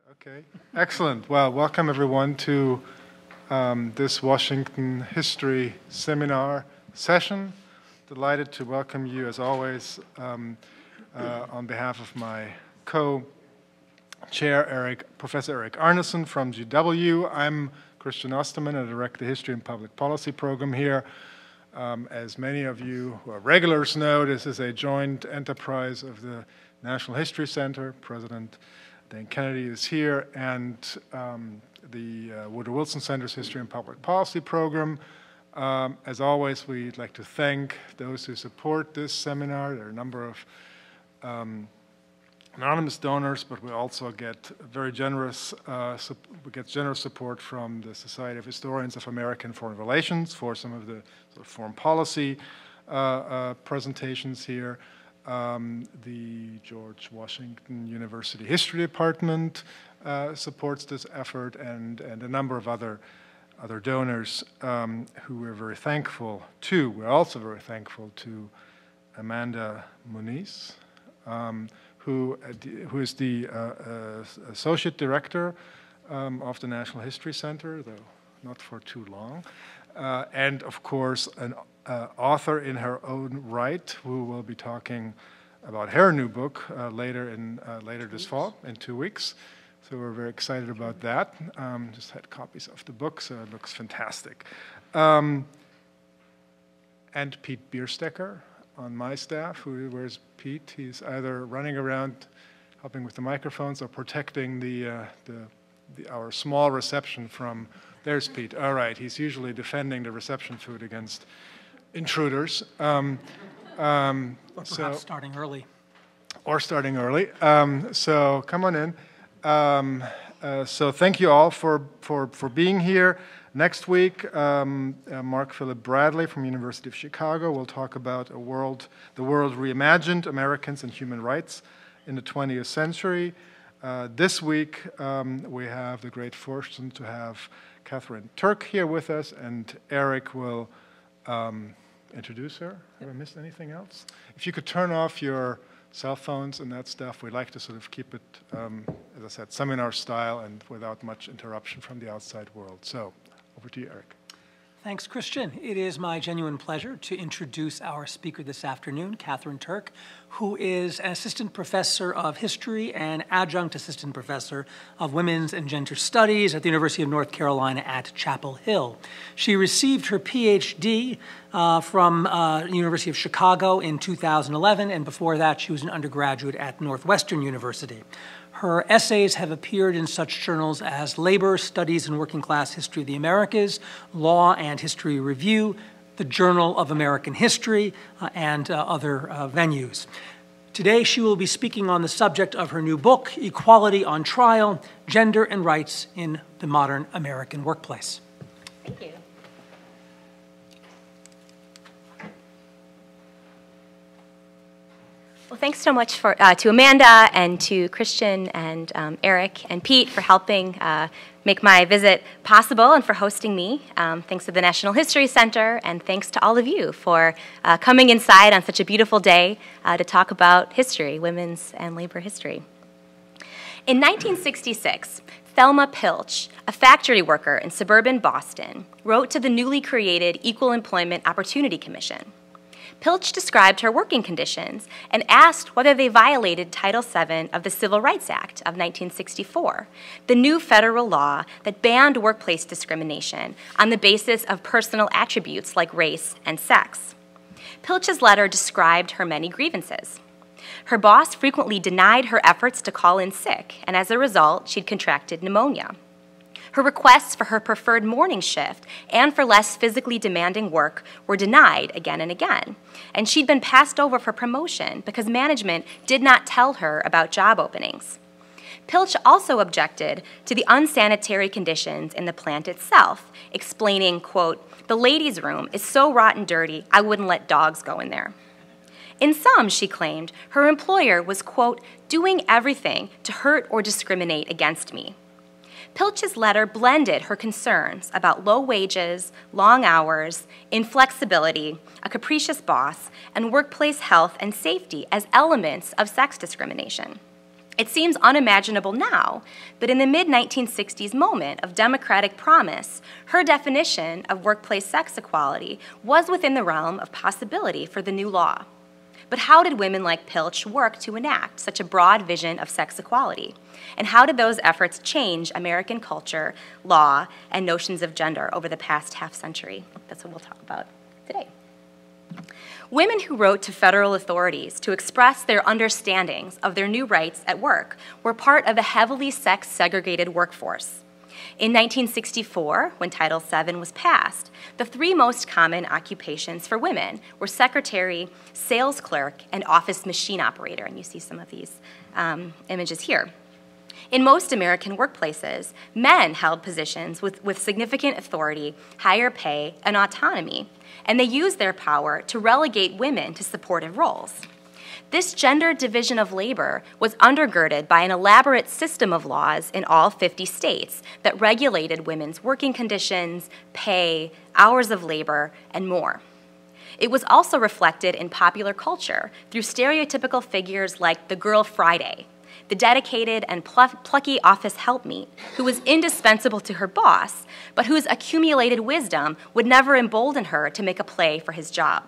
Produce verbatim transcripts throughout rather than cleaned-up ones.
Okay, excellent. Well, welcome everyone to um, this Washington History Seminar session. Delighted to welcome you, as always, um, uh, on behalf of my co-chair, Eric, Professor Eric Arneson from G W. I'm Christian Osterman. I direct the History and Public Policy program here. Um, as many of you who are regulars know, this is a joint enterprise of the National History Center. President Dan Kennedy is here, and um, the uh, Woodrow Wilson Center's History and Public Policy program. Um, as always, we'd like to thank those who support this seminar. There are a number of um, anonymous donors, but we also get very generous, uh, we get generous support from the Society of Historians of American Foreign Relations for some of the sort of foreign policy uh, uh, presentations here. Um, the George Washington University History Department uh, supports this effort, and, and a number of other, other donors um, who we're very thankful to. We're also very thankful to Amanda Muniz, um, who, uh, who is the uh, uh, Associate Director um, of the National History Center, though not for too long, uh, and of course an Uh, author in her own right, who will be talking about her new book uh, later in uh, later this fall, in two weeks. So we're very excited about that. Um, just had copies of the book, so it looks fantastic. Um, and Pete Bierstecker on my staff. Who, where's Pete? He's either running around helping with the microphones or protecting the, uh, the, the our small reception from. There's Pete. All right, he's usually defending the reception food against intruders. Um, um, or perhaps so, starting early. Or starting early. Um, so come on in. Um, uh, so thank you all for, for, for being here. Next week, um, uh, Mark Philip Bradley from University of Chicago will talk about a world, the world reimagined, Americans and human rights in the twentieth century. Uh, this week, um, we have the great fortune to have Katherine Turk here with us, and Eric will Um, introduce her. Have I missed anything else? If you could turn off your cell phones and that stuff, we like to sort of keep it, um, as I said, seminar style and without much interruption from the outside world. So, over to you, Eric. Thanks, Christian. It is my genuine pleasure to introduce our speaker this afternoon, Katherine Turk, who is an assistant professor of history and adjunct assistant professor of women's and gender studies at the University of North Carolina at Chapel Hill. She received her P H D uh, from uh, the University of Chicago in two thousand eleven, and before that she was an undergraduate at Northwestern University. Her essays have appeared in such journals as Labor, Studies and Working Class History of the Americas, Law and History Review, the Journal of American History, uh, and uh, other uh, venues. Today she will be speaking on the subject of her new book, Equality on Trial, Gender and Rights in the Modern American Workplace. Thank you. Well, thanks so much for, uh, to Amanda and to Christian and um, Eric and Pete for helping uh, make my visit possible and for hosting me. Um, thanks to the National History Center, and thanks to all of you for uh, coming inside on such a beautiful day uh, to talk about history, women's and labor history. In nineteen sixty-six, Thelma Pilch, a factory worker in suburban Boston, wrote to the newly created Equal Employment Opportunity Commission. Pilch described her working conditions and asked whether they violated Title seven of the Civil Rights Act of nineteen sixty-four, the new federal law that banned workplace discrimination on the basis of personal attributes like race and sex. Pilch's letter described her many grievances. Her boss frequently denied her efforts to call in sick, and as a result, she'd contracted pneumonia. Her requests for her preferred morning shift and for less physically demanding work were denied again and again, and she'd been passed over for promotion because management did not tell her about job openings. Pilch also objected to the unsanitary conditions in the plant itself, explaining, quote, "The ladies' room is so rotten dirty, I wouldn't let dogs go in there." In sum, she claimed, her employer was, quote, "doing everything to hurt or discriminate against me." Pilch's letter blended her concerns about low wages, long hours, inflexibility, a capricious boss, and workplace health and safety as elements of sex discrimination. It seems unimaginable now, but in the mid nineteen sixties moment of democratic promise, her definition of workplace sex equality was within the realm of possibility for the new law. But how did women like Pilch work to enact such a broad vision of sex equality? And how did those efforts change American culture, law, and notions of gender over the past half century? That's what we'll talk about today. Women who wrote to federal authorities to express their understandings of their new rights at work were part of a heavily sex-segregated workforce. In nineteen sixty-four, when Title seven was passed, the three most common occupations for women were secretary, sales clerk, and office machine operator, and you see some of these um, images here. In most American workplaces, men held positions with, with significant authority, higher pay, and autonomy, and they used their power to relegate women to supportive roles. This gender division of labor was undergirded by an elaborate system of laws in all fifty states that regulated women's working conditions, pay, hours of labor, and more. It was also reflected in popular culture through stereotypical figures like the Girl Friday, the dedicated and plucky office helpmeet who was indispensable to her boss, but whose accumulated wisdom would never embolden her to make a play for his job.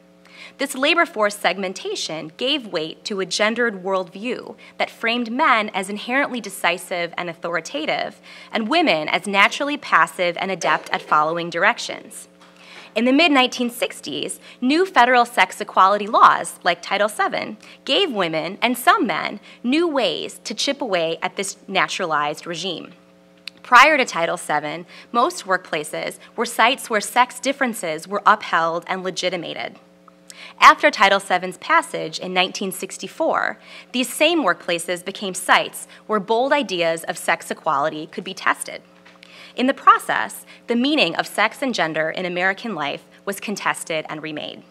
This labor force segmentation gave weight to a gendered worldview that framed men as inherently decisive and authoritative, and women as naturally passive and adept at following directions. In the mid nineteen sixties, new federal sex equality laws, like Title seven, gave women and some men new ways to chip away at this naturalized regime. Prior to Title seven, most workplaces were sites where sex differences were upheld and legitimated. After Title seven's passage in nineteen sixty-four, these same workplaces became sites where bold ideas of sex equality could be tested. In the process, the meaning of sex and gender in American life was contested and remade.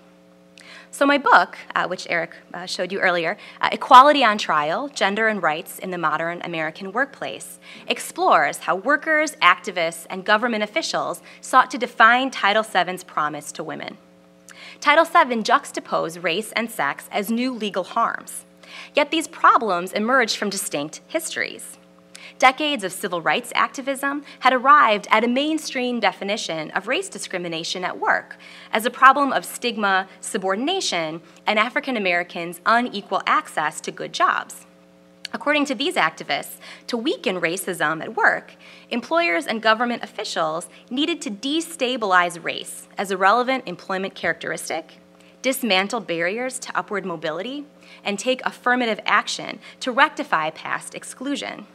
So my book, uh, which Eric uh, showed you earlier, uh, Equality on Trial, Gender and Rights in the Modern American Workplace, explores how workers, activists, and government officials sought to define Title seven's promise to women. Title seven juxtaposed race and sex as new legal harms, yet these problems emerged from distinct histories. Decades of civil rights activism had arrived at a mainstream definition of race discrimination at work as a problem of stigma, subordination, and African Americans' unequal access to good jobs. According to these activists, to weaken racism at work, employers and government officials needed to destabilize race as a relevant employment characteristic, dismantle barriers to upward mobility, and take affirmative action to rectify past exclusion.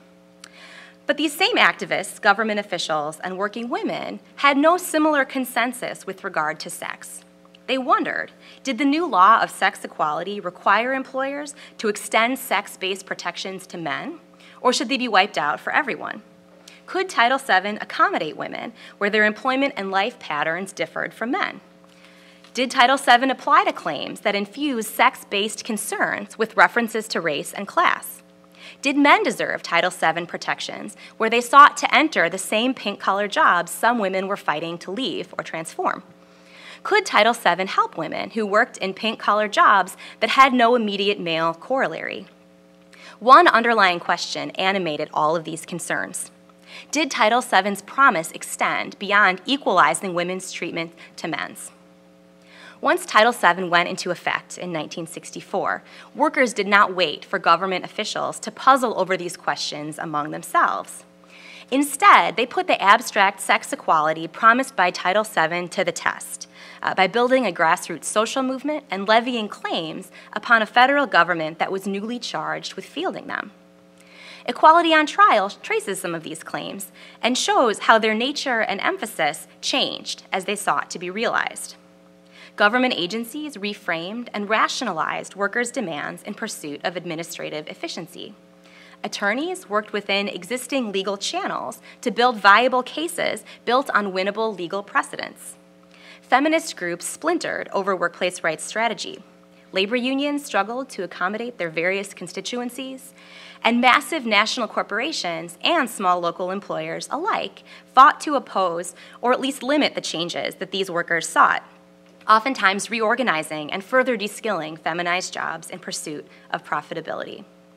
But these same activists, government officials, and working women had no similar consensus with regard to sex. They wondered, did the new law of sex equality require employers to extend sex-based protections to men, or should they be wiped out for everyone? Could Title seven accommodate women where their employment and life patterns differed from men? Did Title seven apply to claims that infuse sex-based concerns with references to race and class? Did men deserve Title seven protections where they sought to enter the same pink-collar jobs some women were fighting to leave or transform? Could Title seven help women who worked in pink-collar jobs that had no immediate male corollary? One underlying question animated all of these concerns. Did Title seven's promise extend beyond equalizing women's treatment to men's? Once Title seven went into effect in nineteen sixty-four, workers did not wait for government officials to puzzle over these questions among themselves. Instead, they put the abstract sex equality promised by Title seven to the test uh, by building a grassroots social movement and levying claims upon a federal government that was newly charged with fielding them. Equality on Trial traces some of these claims and shows how their nature and emphasis changed as they sought to be realized. Government agencies reframed and rationalized workers' demands in pursuit of administrative efficiency. Attorneys worked within existing legal channels to build viable cases built on winnable legal precedents. Feminist groups splintered over workplace rights strategy. Labor unions struggled to accommodate their various constituencies, and massive national corporations and small local employers alike fought to oppose or at least limit the changes that these workers sought, oftentimes reorganizing and further deskilling feminized jobs in pursuit of profitability.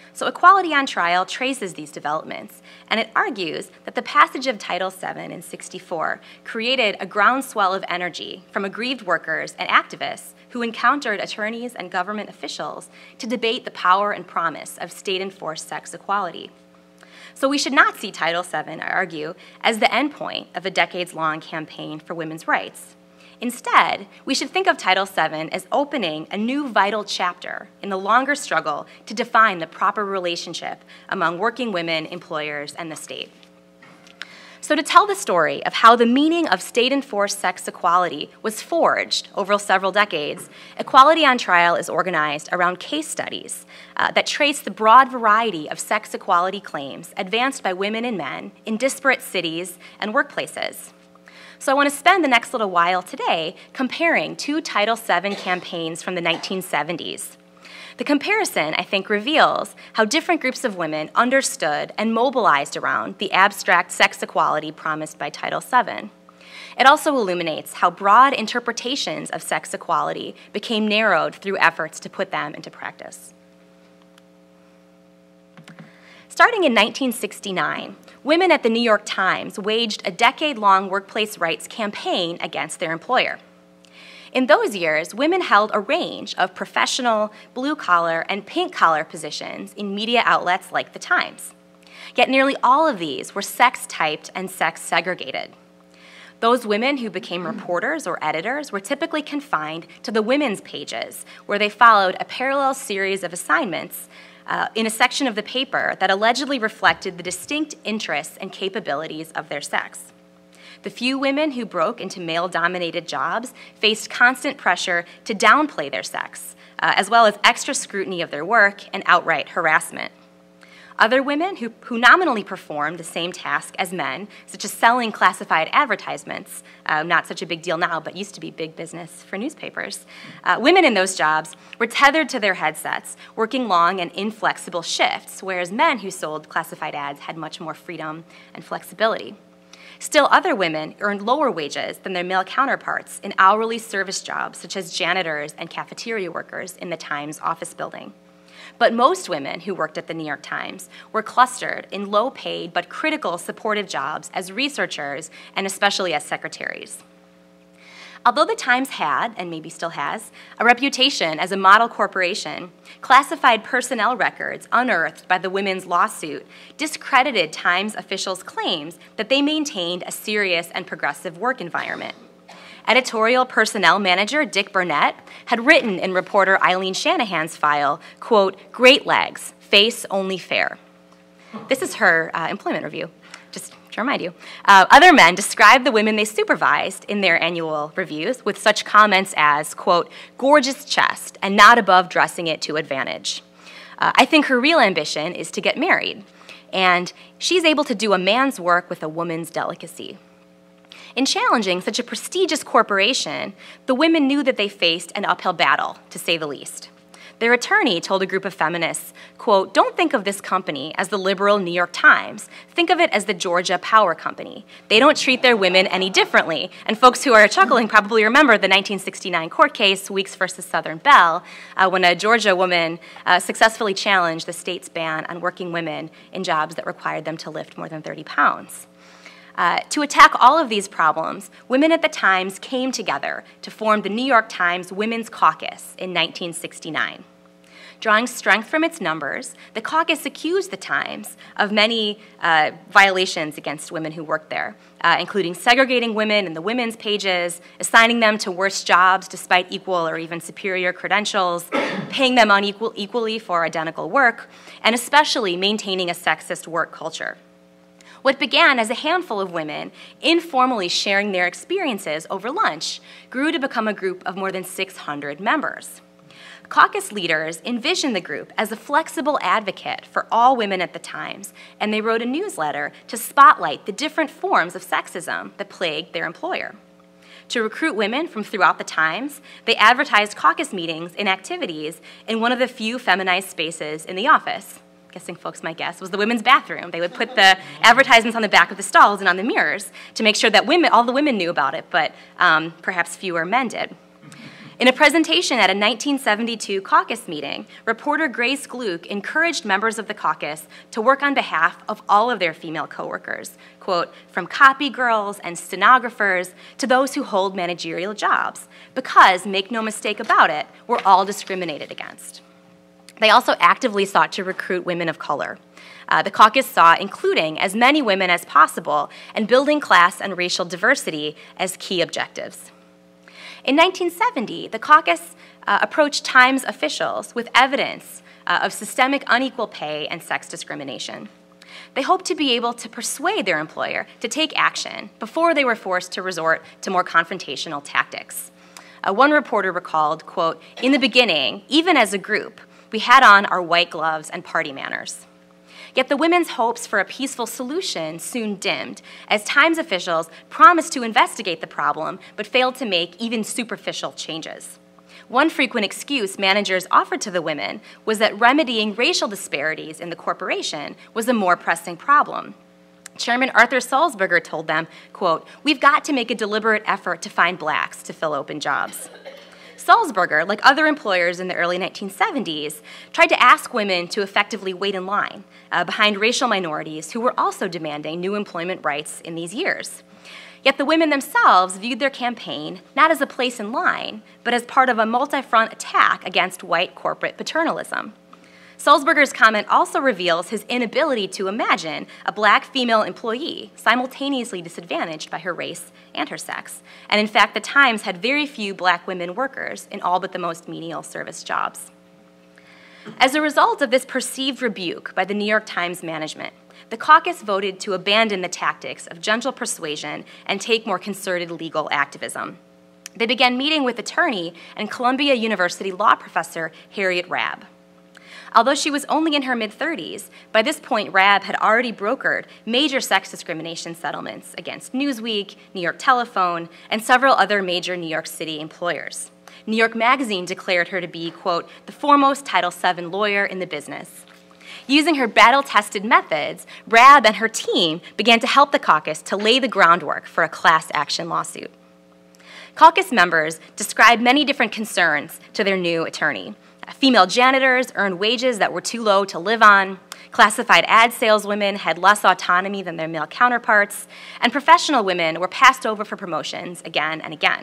So Equality on Trial traces these developments, and it argues that the passage of Title seven in sixty-four created a groundswell of energy from aggrieved workers and activists who encountered attorneys and government officials to debate the power and promise of state-enforced sex equality. So we should not see Title seven, I argue, as the endpoint of a decades-long campaign for women's rights. Instead, we should think of Title seven as opening a new vital chapter in the longer struggle to define the proper relationship among working women, employers, and the state. So to tell the story of how the meaning of state-enforced sex equality was forged over several decades, Equality on Trial is organized around case studies uh, that trace the broad variety of sex equality claims advanced by women and men in disparate cities and workplaces. So I want to spend the next little while today comparing two Title seven campaigns from the nineteen seventies. The comparison, I think, reveals how different groups of women understood and mobilized around the abstract sex equality promised by Title seven. It also illuminates how broad interpretations of sex equality became narrowed through efforts to put them into practice. Starting in nineteen sixty-nine, women at the New York Times waged a decade-long workplace rights campaign against their employer. In those years, women held a range of professional, blue-collar, and pink-collar positions in media outlets like the Times. Yet nearly all of these were sex-typed and sex-segregated. Those women who became reporters or editors were typically confined to the women's pages, where they followed a parallel series of assignments uh, in a section of the paper that allegedly reflected the distinct interests and capabilities of their sex. The few women who broke into male-dominated jobs faced constant pressure to downplay their sex, uh, as well as extra scrutiny of their work and outright harassment. Other women who, who nominally performed the same task as men, such as selling classified advertisements, uh, not such a big deal now, but used to be big business for newspapers, uh, women in those jobs were tethered to their headsets, working long and inflexible shifts, whereas men who sold classified ads had much more freedom and flexibility. Still, other women earned lower wages than their male counterparts in hourly service jobs, such as janitors and cafeteria workers in the Times office building. But most women who worked at the New York Times were clustered in low-paid but critical supportive jobs as researchers and especially as secretaries. Although the Times had, and maybe still has, a reputation as a model corporation, classified personnel records unearthed by the women's lawsuit discredited Times officials' claims that they maintained a serious and progressive work environment. Editorial personnel manager Dick Burnett had written in reporter Eileen Shanahan's file, quote, "Great legs, face only fair." This is her uh, employment review, just to remind you. Uh, other men described the women they supervised in their annual reviews with such comments as, quote, "gorgeous chest and not above dressing it to advantage." Uh, I think her real ambition is to get married, and she's able to do a man's work with a woman's delicacy. In challenging such a prestigious corporation, the women knew that they faced an uphill battle, to say the least. Their attorney told a group of feminists, quote, "Don't think of this company as the liberal New York Times. Think of it as the Georgia Power Company. They don't treat their women any differently." And folks who are chuckling probably remember the nineteen sixty-nine court case, Weeks versus Southern Bell, uh, when a Georgia woman uh, successfully challenged the state's ban on working women in jobs that required them to lift more than thirty pounds. Uh, to attack all of these problems, women at the Times came together to form the New York Times Women's Caucus in nineteen sixty-nine. Drawing strength from its numbers, the caucus accused the Times of many uh, violations against women who worked there, uh, including segregating women in the women's pages, assigning them to worse jobs despite equal or even superior credentials, paying them unequal, equally for identical work, and especially maintaining a sexist work culture. What began as a handful of women informally sharing their experiences over lunch grew to become a group of more than six hundred members. Caucus leaders envisioned the group as a flexible advocate for all women at the Times, and they wrote a newsletter to spotlight the different forms of sexism that plagued their employer. To recruit women from throughout the Times, they advertised caucus meetings and activities in one of the few feminized spaces in the office. Guessing folks might guess, was the women's bathroom. They would put the advertisements on the back of the stalls and on the mirrors to make sure that women, all the women knew about it, but um, perhaps fewer men did. In a presentation at a nineteen seventy-two caucus meeting, reporter Grace Gluck encouraged members of the caucus to work on behalf of all of their female coworkers, quote, from copy girls and stenographers to those who hold managerial jobs, because, make no mistake about it, we're all discriminated against. They also actively sought to recruit women of color. Uh, the caucus saw including as many women as possible and building class and racial diversity as key objectives. In nineteen seventy, the caucus uh, approached Times officials with evidence uh, of systemic unequal pay and sex discrimination. They hoped to be able to persuade their employer to take action before they were forced to resort to more confrontational tactics. Uh, one reporter recalled, quote, in the beginning, even as a group, we had on our white gloves and party manners. Yet the women's hopes for a peaceful solution soon dimmed, as Times officials promised to investigate the problem, but failed to make even superficial changes. One frequent excuse managers offered to the women was that remedying racial disparities in the corporation was a more pressing problem. Chairman Arthur Sulzberger told them, quote, we've got to make a deliberate effort to find blacks to fill open jobs. Sulzberger, like other employers in the early nineteen seventies, tried to ask women to effectively wait in line uh, behind racial minorities who were also demanding new employment rights in these years. Yet the women themselves viewed their campaign not as a place in line, but as part of a multi-front attack against white corporate paternalism. Sulzberger's comment also reveals his inability to imagine a black female employee simultaneously disadvantaged by her race and her sex. And in fact, the Times had very few black women workers in all but the most menial service jobs. As a result of this perceived rebuke by the New York Times management, the caucus voted to abandon the tactics of gentle persuasion and take more concerted legal activism. They began meeting with attorney and Columbia University law professor Harriet Rabb. Although she was only in her mid-thirties, by this point Rabb had already brokered major sex discrimination settlements against Newsweek, New York Telephone, and several other major New York City employers. New York Magazine declared her to be, quote, the foremost Title seven lawyer in the business. Using her battle-tested methods, Rabb and her team began to help the caucus to lay the groundwork for a class action lawsuit. Caucus members described many different concerns to their new attorney. Female janitors earned wages that were too low to live on, classified ad saleswomen had less autonomy than their male counterparts, and professional women were passed over for promotions again and again.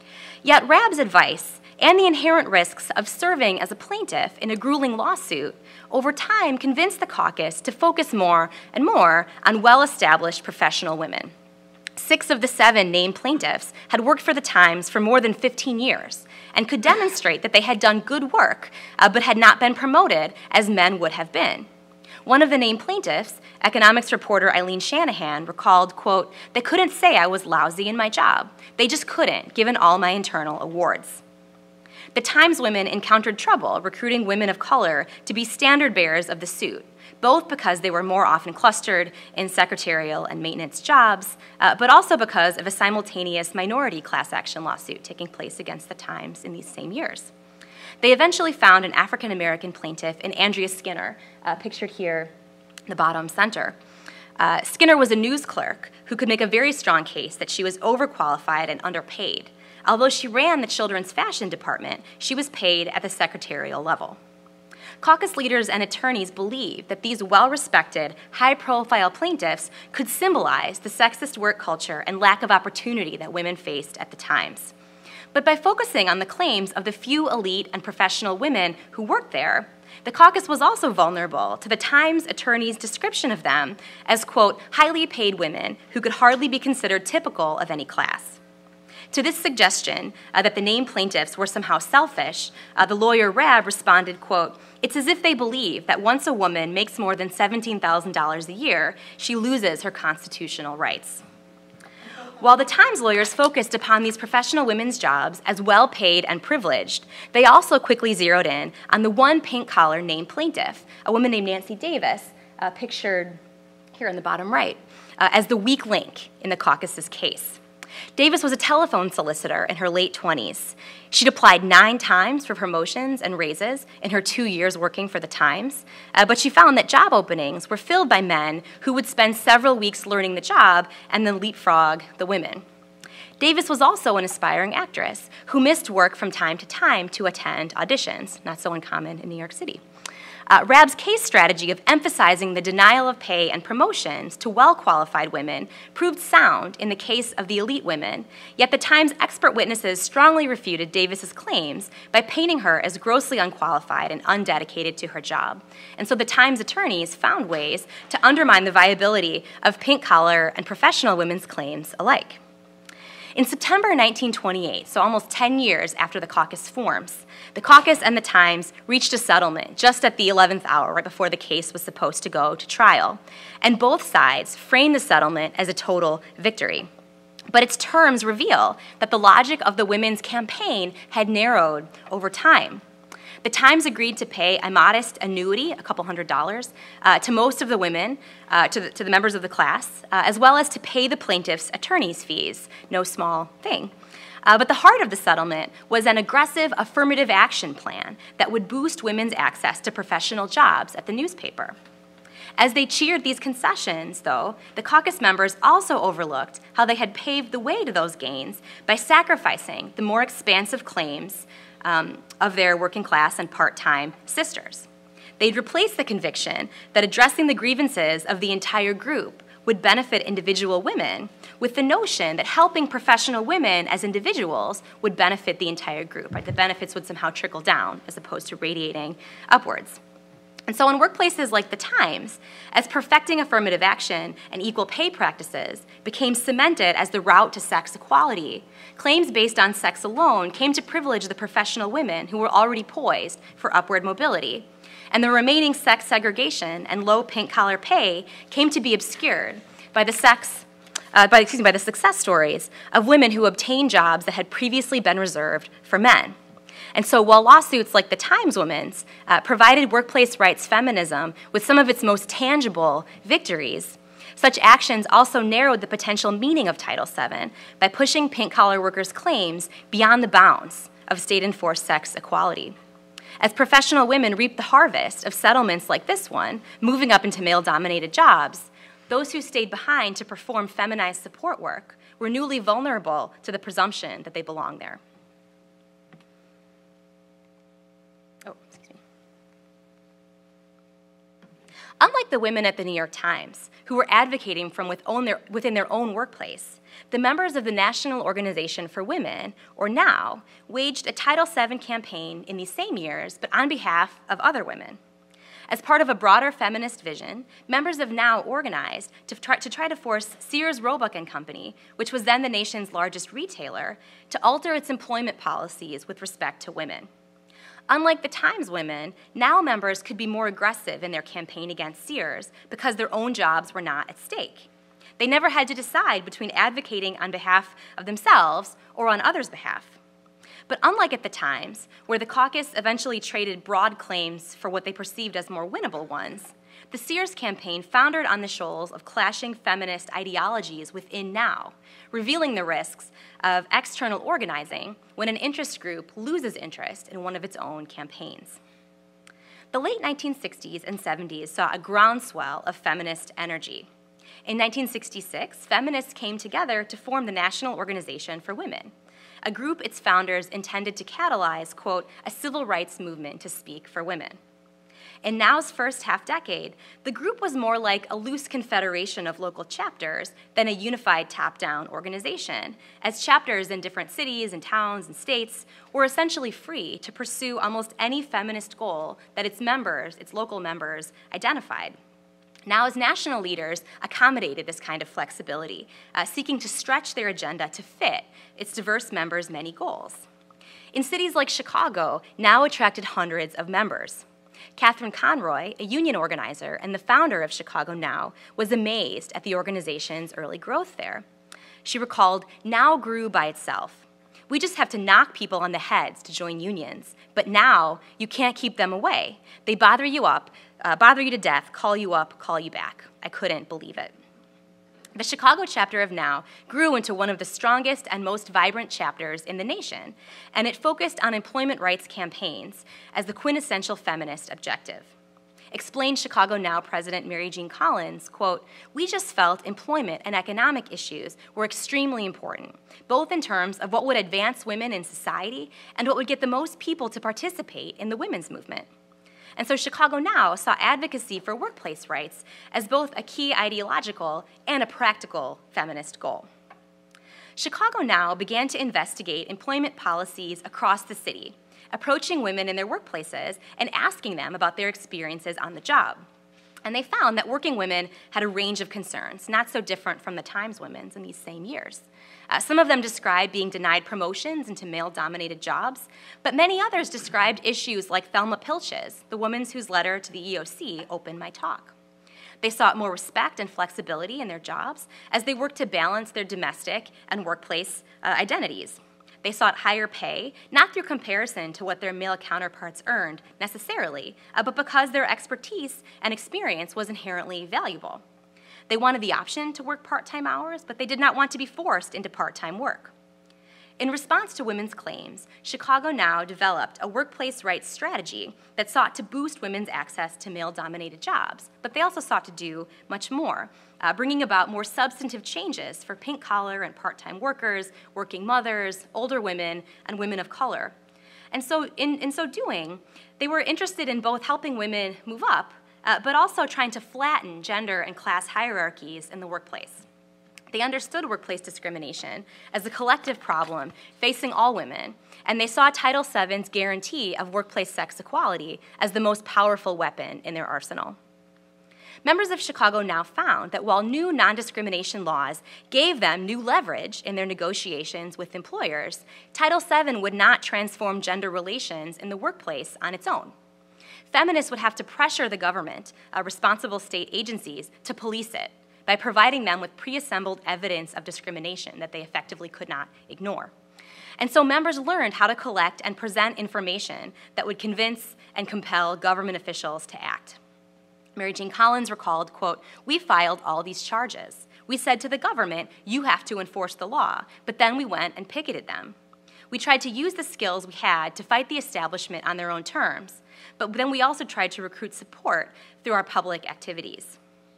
Yet Rabb's advice and the inherent risks of serving as a plaintiff in a grueling lawsuit over time convinced the caucus to focus more and more on well-established professional women. Six of the seven named plaintiffs had worked for the Times for more than fifteen years and could demonstrate that they had done good work, uh, but had not been promoted as men would have been. One of the named plaintiffs, economics reporter Eileen Shanahan, recalled, quote, they couldn't say I was lousy in my job. They just couldn't, given all my internal awards. The Times women encountered trouble recruiting women of color to be standard bearers of the suit, both because they were more often clustered in secretarial and maintenance jobs, uh, but also because of a simultaneous minority class action lawsuit taking place against the Times in these same years. They eventually found an African-American plaintiff in Andrea Skinner, uh, pictured here in the bottom center. Uh, Skinner was a news clerk who could make a very strong case that she was overqualified and underpaid. Although she ran the children's fashion department, she was paid at the secretarial level. Caucus leaders and attorneys believed that these well-respected, high-profile plaintiffs could symbolize the sexist work culture and lack of opportunity that women faced at the Times. But by focusing on the claims of the few elite and professional women who worked there, the caucus was also vulnerable to the Times attorneys' description of them as, quote, highly paid women who could hardly be considered typical of any class. To this suggestion uh, that the named plaintiffs were somehow selfish, uh, the lawyer Rabb responded, quote, it's as if they believe that once a woman makes more than seventeen thousand dollars a year, she loses her constitutional rights. While the Times lawyers focused upon these professional women's jobs as well-paid and privileged, they also quickly zeroed in on the one pink-collar named plaintiff, a woman named Nancy Davis, uh, pictured here in the bottom right, uh, as the weak link in the caucus's case. Davis was a telephone solicitor in her late twenties. She'd applied nine times for promotions and raises in her two years working for the Times, uh, but she found that job openings were filled by men who would spend several weeks learning the job and then leapfrog the women. Davis was also an aspiring actress who missed work from time to time to attend auditions, not so uncommon in New York City. Uh, Rabb's case strategy of emphasizing the denial of pay and promotions to well-qualified women proved sound in the case of the elite women, yet the Times' expert witnesses strongly refuted Davis's claims by painting her as grossly unqualified and undedicated to her job. And so the Times' attorneys found ways to undermine the viability of pink-collar and professional women's claims alike. In September nineteen twenty-eight, so almost ten years after the caucus forms, the caucus and the Times reached a settlement just at the eleventh hour, right before the case was supposed to go to trial. And both sides framed the settlement as a total victory. But its terms reveal that the logic of the women's campaign had narrowed over time. The Times agreed to pay a modest annuity, a couple hundred dollars, uh, to most of the women, uh, to, the, to the members of the class, uh, as well as to pay the plaintiffs' attorney's fees, no small thing. Uh, but the heart of the settlement was an aggressive affirmative action plan that would boost women's access to professional jobs at the newspaper. As they cheered these concessions, though, the caucus members also overlooked how they had paved the way to those gains by sacrificing the more expansive claims Um, of their working class and part-time sisters. They'd replace the conviction that addressing the grievances of the entire group would benefit individual women with the notion that helping professional women as individuals would benefit the entire group, right? The benefits would somehow trickle down as opposed to radiating upwards. And so in workplaces like the Times, as perfecting affirmative action and equal pay practices became cemented as the route to sex equality, claims based on sex alone came to privilege the professional women who were already poised for upward mobility. And the remaining sex segregation and low pink-collar pay came to be obscured by the sex, uh, by, excuse me, by the success stories of women who obtained jobs that had previously been reserved for men. And so while lawsuits like the Times Women's uh, provided workplace rights feminism with some of its most tangible victories, such actions also narrowed the potential meaning of Title seven by pushing pink-collar workers' claims beyond the bounds of state-enforced sex equality. As professional women reaped the harvest of settlements like this one, moving up into male-dominated jobs, those who stayed behind to perform feminized support work were newly vulnerable to the presumption that they belonged there. Unlike the women at the New York Times, who were advocating from within their own workplace, the members of the National Organization for Women, or NOW, waged a Title seven campaign in these same years, but on behalf of other women. As part of a broader feminist vision, members of NOW organized to try to, try to force Sears, Roebuck and Company, which was then the nation's largest retailer, to alter its employment policies with respect to women. Unlike the Times women, NOW members could be more aggressive in their campaign against Sears because their own jobs were not at stake. They never had to decide between advocating on behalf of themselves or on others' behalf. But unlike at the Times, where the caucus eventually traded broad claims for what they perceived as more winnable ones, the Sears campaign foundered on the shoals of clashing feminist ideologies within NOW, revealing the risks of external organizing when an interest group loses interest in one of its own campaigns. The late nineteen sixties and seventies saw a groundswell of feminist energy. In nineteen sixty-six, feminists came together to form the National Organization for Women, a group its founders intended to catalyze, quote, a civil rights movement to speak for women. In NOW's first half-decade, the group was more like a loose confederation of local chapters than a unified top-down organization, as chapters in different cities and towns and states were essentially free to pursue almost any feminist goal that its members, its local members, identified. NOW's national leaders accommodated this kind of flexibility, uh, seeking to stretch their agenda to fit its diverse members' many goals. In cities like Chicago, NOW attracted hundreds of members. Katherine Conroy, a union organizer and the founder of Chicago NOW, was amazed at the organization's early growth there. She recalled, NOW grew by itself. We just have to knock people on the heads to join unions, but now you can't keep them away. They bother you up, uh, bother you to death, call you up, call you back. I couldn't believe it. The Chicago chapter of NOW grew into one of the strongest and most vibrant chapters in the nation, and it focused on employment rights campaigns as the quintessential feminist objective. explained Chicago Now President Mary Jean Collins, quote, "We just felt employment and economic issues were extremely important, both in terms of what would advance women in society and what would get the most people to participate in the women's movement." And so Chicago Now saw advocacy for workplace rights as both a key ideological and a practical feminist goal. Chicago Now began to investigate employment policies across the city, approaching women in their workplaces and asking them about their experiences on the job. And they found that working women had a range of concerns, not so different from the Times women's in these same years. Uh, some of them described being denied promotions into male-dominated jobs, but many others described issues like Thelma Pilch's, the woman whose letter to the E O C opened my talk. They sought more respect and flexibility in their jobs as they worked to balance their domestic and workplace uh, identities. They sought higher pay, not through comparison to what their male counterparts earned necessarily, uh, but because their expertise and experience was inherently valuable. They wanted the option to work part-time hours, but they did not want to be forced into part-time work. In response to women's claims, Chicago Now developed a workplace rights strategy that sought to boost women's access to male-dominated jobs, but they also sought to do much more, uh, bringing about more substantive changes for pink-collar and part-time workers, working mothers, older women, and women of color. And so in, in so doing, they were interested in both helping women move up, uh, but also trying to flatten gender and class hierarchies in the workplace. They understood workplace discrimination as a collective problem facing all women, and they saw Title seven's guarantee of workplace sex equality as the most powerful weapon in their arsenal. Members of Chicago Now found that while new non-discrimination laws gave them new leverage in their negotiations with employers, Title seven would not transform gender relations in the workplace on its own. Feminists would have to pressure the government, uh, responsible state agencies, to police it, by providing them with pre-assembled evidence of discrimination that they effectively could not ignore. And so members learned how to collect and present information that would convince and compel government officials to act. Mary Jean Collins recalled, quote, "We filed all these charges. We said to the government, you have to enforce the law, but then we went and picketed them. We tried to use the skills we had to fight the establishment on their own terms, but then we also tried to recruit support through our public activities."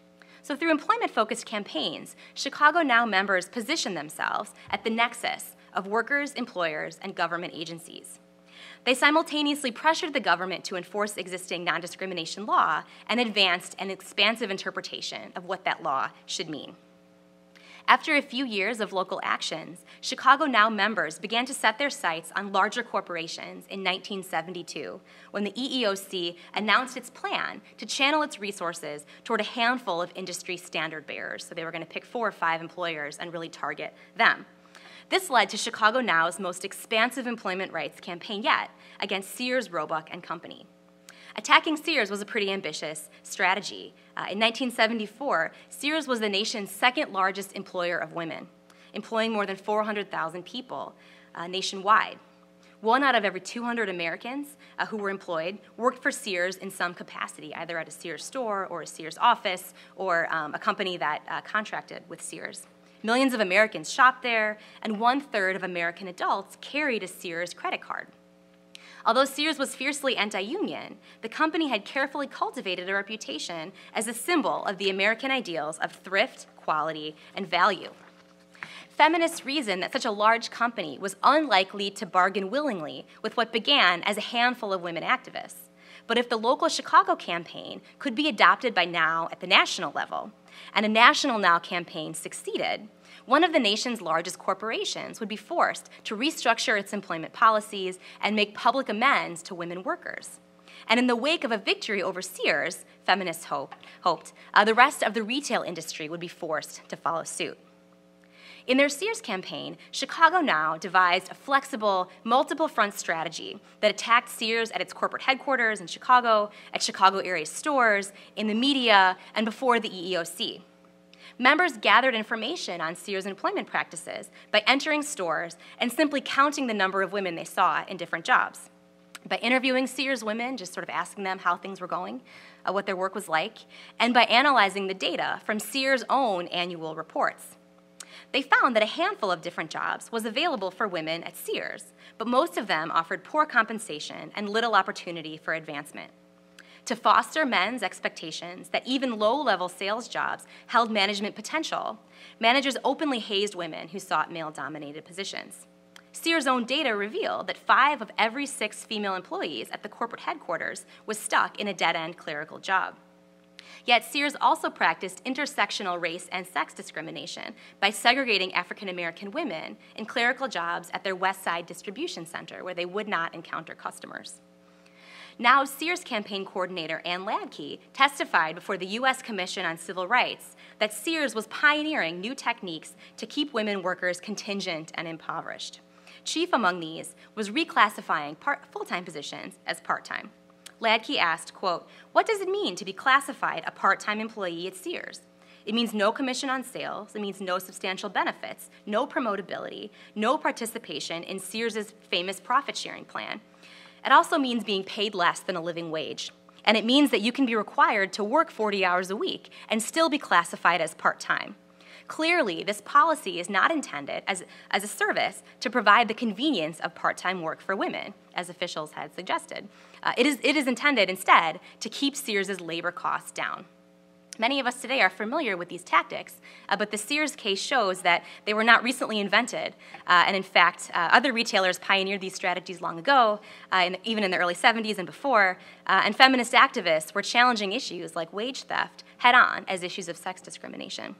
So through employment-focused campaigns, Chicago Now members positioned themselves at the nexus of workers, employers, and government agencies. They simultaneously pressured the government to enforce existing non-discrimination law and advanced an expansive interpretation of what that law should mean. After a few years of local actions, Chicago Now members began to set their sights on larger corporations in nineteen seventy-two, when the E E O C announced its plan to channel its resources toward a handful of industry standard bearers. So they were going to pick four or five employers and really target them. This led to Chicago Now's most expansive employment rights campaign yet against Sears, Roebuck and Company. Attacking Sears was a pretty ambitious strategy. Uh, in nineteen seventy-four, Sears was the nation's second largest employer of women, employing more than four hundred thousand people uh, nationwide. One out of every two hundred Americans uh, who were employed worked for Sears in some capacity, either at a Sears store or a Sears office or um, a company that uh, contracted with Sears. Millions of Americans shopped there, and one-third of American adults carried a Sears credit card. Although Sears was fiercely anti-union, the company had carefully cultivated a reputation as a symbol of the American ideals of thrift, quality, and value. Feminists reasoned that such a large company was unlikely to bargain willingly with what began as a handful of women activists. But if the local Chicago campaign could be adopted by Now at the national level, and a national Now campaign succeeded, one of the nation's largest corporations would be forced to restructure its employment policies and make public amends to women workers. And in the wake of a victory over Sears, feminists hope, hoped, uh, the rest of the retail industry would be forced to follow suit. In their Sears campaign, Chicago Now devised a flexible, multiple-front strategy that attacked Sears at its corporate headquarters in Chicago, at Chicago area stores, in the media, and before the E E O C. Members gathered information on Sears' employment practices by entering stores and simply counting the number of women they saw in different jobs. By interviewing Sears women, just sort of asking them how things were going, uh, what their work was like, and by analyzing the data from Sears' own annual reports. They found that a handful of different jobs was available for women at Sears, but most of them offered poor compensation and little opportunity for advancement. to foster men's expectations that even low-level sales jobs held management potential, managers openly hazed women who sought male-dominated positions. Sears' own data revealed that five of every six female employees at the corporate headquarters was stuck in a dead-end clerical job. Yet Sears also practiced intersectional race and sex discrimination by segregating African-American women in clerical jobs at their West Side distribution center where they would not encounter customers. Now, Sears campaign coordinator Ann Ladke testified before the U S Commission on Civil Rights that Sears was pioneering new techniques to keep women workers contingent and impoverished. Chief among these was reclassifying part, full-time positions as part-time. Ladke asked, quote, "What does it mean to be classified a part-time employee at Sears? It means no commission on sales, it means no substantial benefits, no promotability, no participation in Sears' famous profit-sharing plan. It also means being paid less than a living wage. And it means that you can be required to work forty hours a week and still be classified as part-time. Clearly, this policy is not intended as, as a service to provide the convenience of part-time work for women, as officials had suggested. Uh, it, is, it is intended, instead, to keep Sears' labor costs down. Many of us today are familiar with these tactics, uh, but the Sears case shows that they were not recently invented, uh, and in fact, uh, other retailers pioneered these strategies long ago, uh, in, even in the early seventies and before, uh, and feminist activists were challenging issues like wage theft head-on as issues of sex discrimination.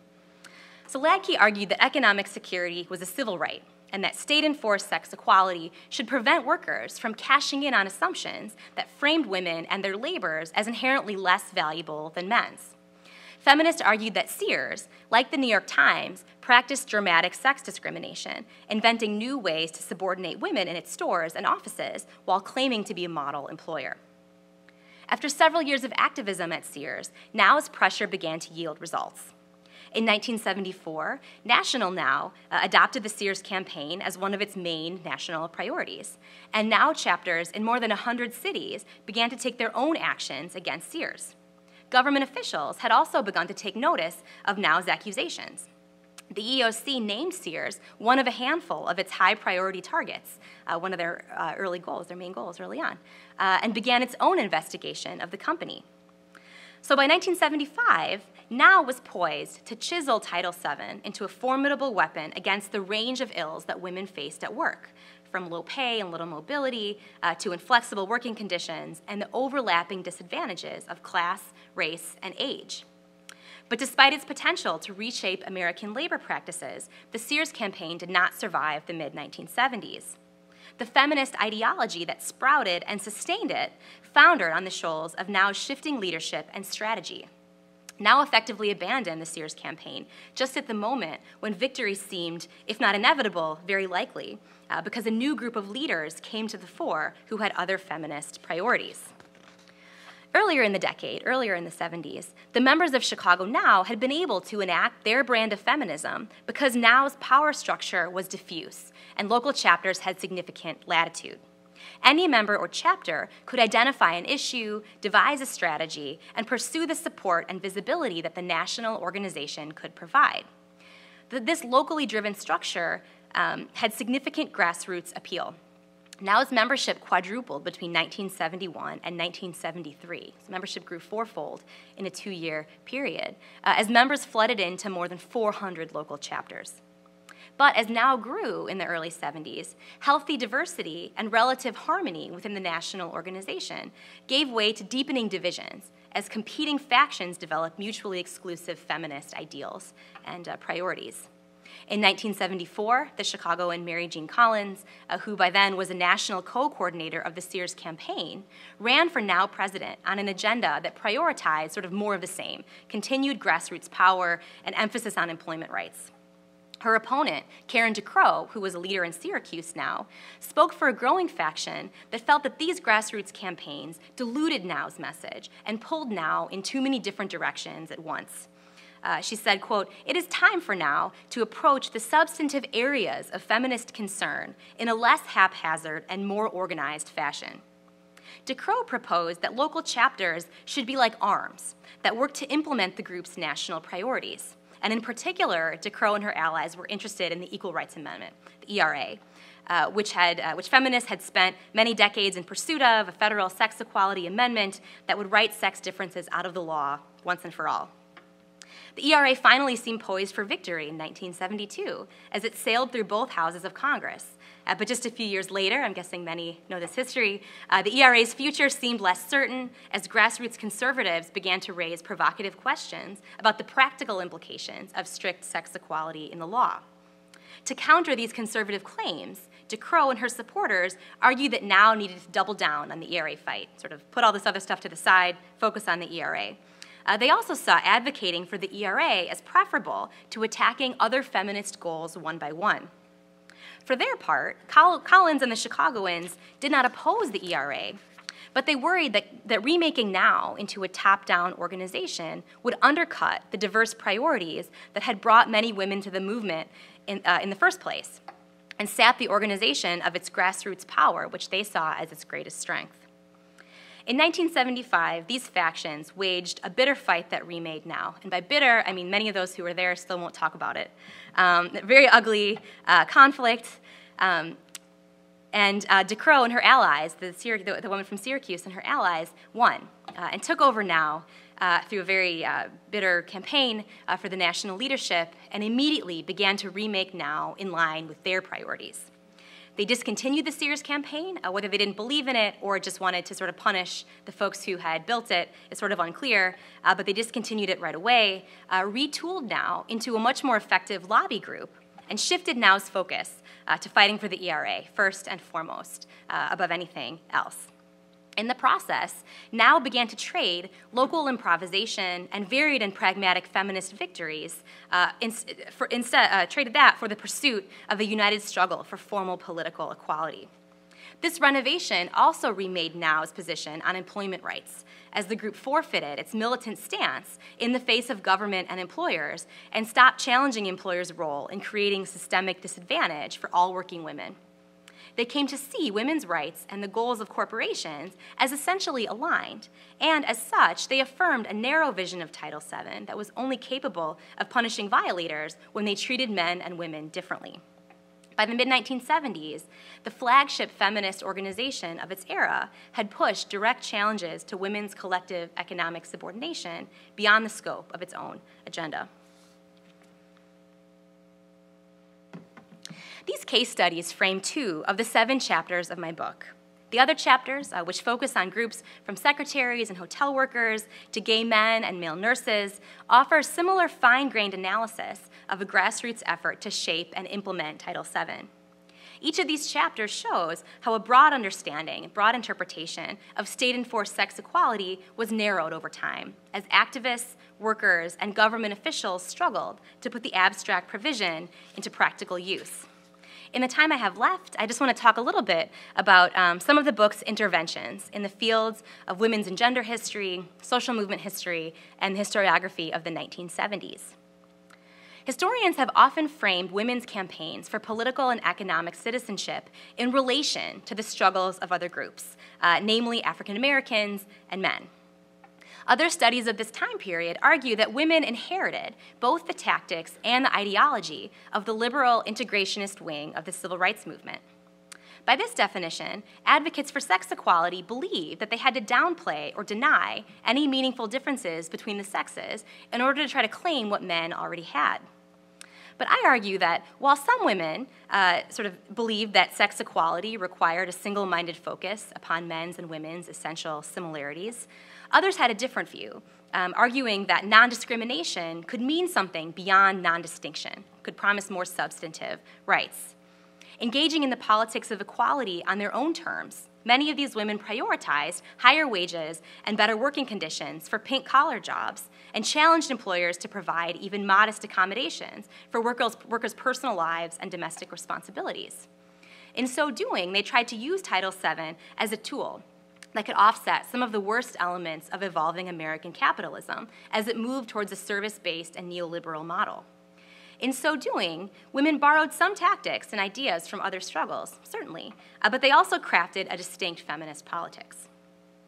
So Ladke argued that economic security was a civil right, and that state-enforced sex equality should prevent workers from cashing in on assumptions that framed women and their labors as inherently less valuable than men's. Feminists argued that Sears, like the New York Times, practiced dramatic sex discrimination, inventing new ways to subordinate women in its stores and offices while claiming to be a model employer. After several years of activism at Sears, Now's pressure began to yield results. In nineteen seventy-four, National Now uh, adopted the Sears campaign as one of its main national priorities, and Now chapters in more than one hundred cities began to take their own actions against Sears. Government officials had also begun to take notice of Now's accusations. The E O C named Sears one of a handful of its high-priority targets, uh, one of their uh, early goals, their main goals early on, uh, and began its own investigation of the company. So by nineteen seventy-five, Now was poised to chisel Title seven into a formidable weapon against the range of ills that women faced at work, from low pay and little mobility uh, to inflexible working conditions and the overlapping disadvantages of class, race, and age. But despite its potential to reshape American labor practices, the Sears campaign did not survive the mid nineteen seventies. The feminist ideology that sprouted and sustained it foundered on the shoals of Now's shifting leadership and strategy. Now effectively abandoned the Sears campaign just at the moment when victory seemed, if not inevitable, very likely, uh, because a new group of leaders came to the fore who had other feminist priorities. Earlier in the decade, earlier in the seventies, the members of Chicago Now had been able to enact their brand of feminism because Now's power structure was diffuse and local chapters had significant latitude. Any member or chapter could identify an issue, devise a strategy, and pursue the support and visibility that the national organization could provide. This locally driven structure um, had significant grassroots appeal. Now's membership quadrupled between nineteen seventy-one and nineteen seventy-three. So membership grew fourfold in a two-year period, uh, as members flooded into more than four hundred local chapters. But as Now grew in the early seventies, healthy diversity and relative harmony within the national organization gave way to deepening divisions as competing factions developed mutually exclusive feminist ideals and uh, priorities. In nineteen seventy-four, the Chicagoan Mary Jean Collins, uh, who by then was a national co-coordinator of the Sears campaign, ran for Now president on an agenda that prioritized sort of more of the same, continued grassroots power and emphasis on employment rights. Her opponent, Karen DeCrow, who was a leader in Syracuse Now, spoke for a growing faction that felt that these grassroots campaigns diluted Now's message and pulled Now in too many different directions at once. Uh, she said, quote, "It is time for Now to approach the substantive areas of feminist concern in a less haphazard and more organized fashion." DeCrow proposed that local chapters should be like arms that work to implement the group's national priorities. And in particular, DeCrow and her allies were interested in the Equal Rights Amendment, the E R A, uh, which, had, uh, which feminists had spent many decades in pursuit of, a federal sex equality amendment that would write sex differences out of the law once and for all. The E R A finally seemed poised for victory in nineteen seventy-two as it sailed through both houses of Congress. Uh, but just a few years later, I'm guessing many know this history, uh, the E R A's future seemed less certain as grassroots conservatives began to raise provocative questions about the practical implications of strict sex equality in the law. To counter these conservative claims, DeCrow and her supporters argued that now needed to double down on the E R A fight, sort of put all this other stuff to the side, focus on the E R A. Uh, they also saw advocating for the E R A as preferable to attacking other feminist goals one by one. For their part, Col- Collins and the Chicagoans did not oppose the E R A, but they worried that, that remaking NOW into a top-down organization would undercut the diverse priorities that had brought many women to the movement in, uh, in the first place, and sap the organization of its grassroots power, which they saw as its greatest strength. In nineteen seventy-five, these factions waged a bitter fight that remade NOW. And by bitter, I mean many of those who were there still won't talk about it. Um, very ugly uh, conflict. Um, and uh, DeCrow and her allies, the, the, the woman from Syracuse and her allies, won uh, and took over NOW uh, through a very uh, bitter campaign uh, for the national leadership and immediately began to remake NOW in line with their priorities. They discontinued the Sears campaign, uh, whether they didn't believe in it or just wanted to sort of punish the folks who had built it is sort of unclear, uh, but they discontinued it right away, uh, retooled NOW into a much more effective lobby group, and shifted NOW's focus uh, to fighting for the E R A, first and foremost, uh, above anything else. In the process, NOW began to trade local improvisation and varied and pragmatic feminist victories, uh, in, for, instead uh, traded that for the pursuit of a united struggle for formal political equality. This renovation also remade NOW's position on employment rights, as the group forfeited its militant stance in the face of government and employers and stopped challenging employers' role in creating systemic disadvantage for all working women. They came to see women's rights and the goals of corporations as essentially aligned, and as such, they affirmed a narrow vision of Title seven that was only capable of punishing violators when they treated men and women differently. By the mid nineteen seventies, the flagship feminist organization of its era had pushed direct challenges to women's collective economic subordination beyond the scope of its own agenda. These case studies frame two of the seven chapters of my book. The other chapters, uh, which focus on groups from secretaries and hotel workers to gay men and male nurses, offer similar fine-grained analysis of a grassroots effort to shape and implement Title seven. Each of these chapters shows how a broad understanding, broad interpretation of state-enforced sex equality was narrowed over time as activists, workers, and government officials struggled to put the abstract provision into practical use. In the time I have left, I just want to talk a little bit about um, some of the book's interventions in the fields of women's and gender history, social movement history, and the historiography of the nineteen seventies. Historians have often framed women's campaigns for political and economic citizenship in relation to the struggles of other groups, uh, namely African Americans and men. Other studies of this time period argue that women inherited both the tactics and the ideology of the liberal integrationist wing of the civil rights movement. By this definition, advocates for sex equality believed that they had to downplay or deny any meaningful differences between the sexes in order to try to claim what men already had. But I argue that while some women uh, sort of believed that sex equality required a single-minded focus upon men's and women's essential similarities, others had a different view, um, arguing that non-discrimination could mean something beyond non-distinction, could promise more substantive rights. Engaging in the politics of equality on their own terms, many of these women prioritized higher wages and better working conditions for pink-collar jobs and challenged employers to provide even modest accommodations for workers', workers' personal lives and domestic responsibilities. In so doing, they tried to use Title seven as a tool that could offset some of the worst elements of evolving American capitalism as it moved towards a service-based and neoliberal model. In so doing, women borrowed some tactics and ideas from other struggles, certainly, uh, but they also crafted a distinct feminist politics.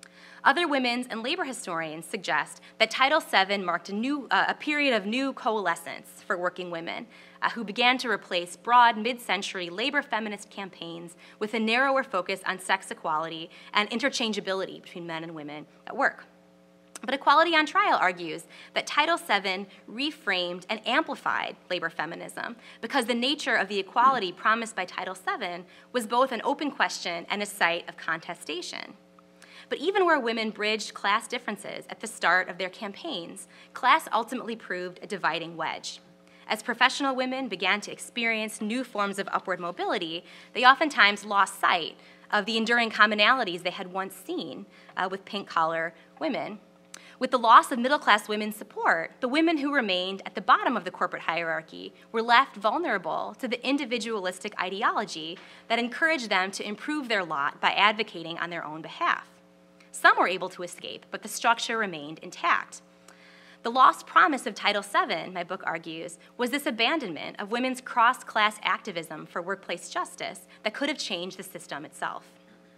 Other women's and labor historians suggest that Title seven marked a, new, uh, a period of new coalescence for working women, uh, who began to replace broad mid-century labor feminist campaigns with a narrower focus on sex equality and interchangeability between men and women at work. But Equality on Trial argues that Title seven reframed and amplified labor feminism because the nature of the equality promised by Title seven was both an open question and a site of contestation. But even where women bridged class differences at the start of their campaigns, class ultimately proved a dividing wedge. As professional women began to experience new forms of upward mobility, they oftentimes lost sight of the enduring commonalities they had once seen uh, with pink-collar women. With the loss of middle-class women's support, the women who remained at the bottom of the corporate hierarchy were left vulnerable to the individualistic ideology that encouraged them to improve their lot by advocating on their own behalf. Some were able to escape, but the structure remained intact. The lost promise of Title seven, my book argues, was this abandonment of women's cross-class activism for workplace justice that could have changed the system itself.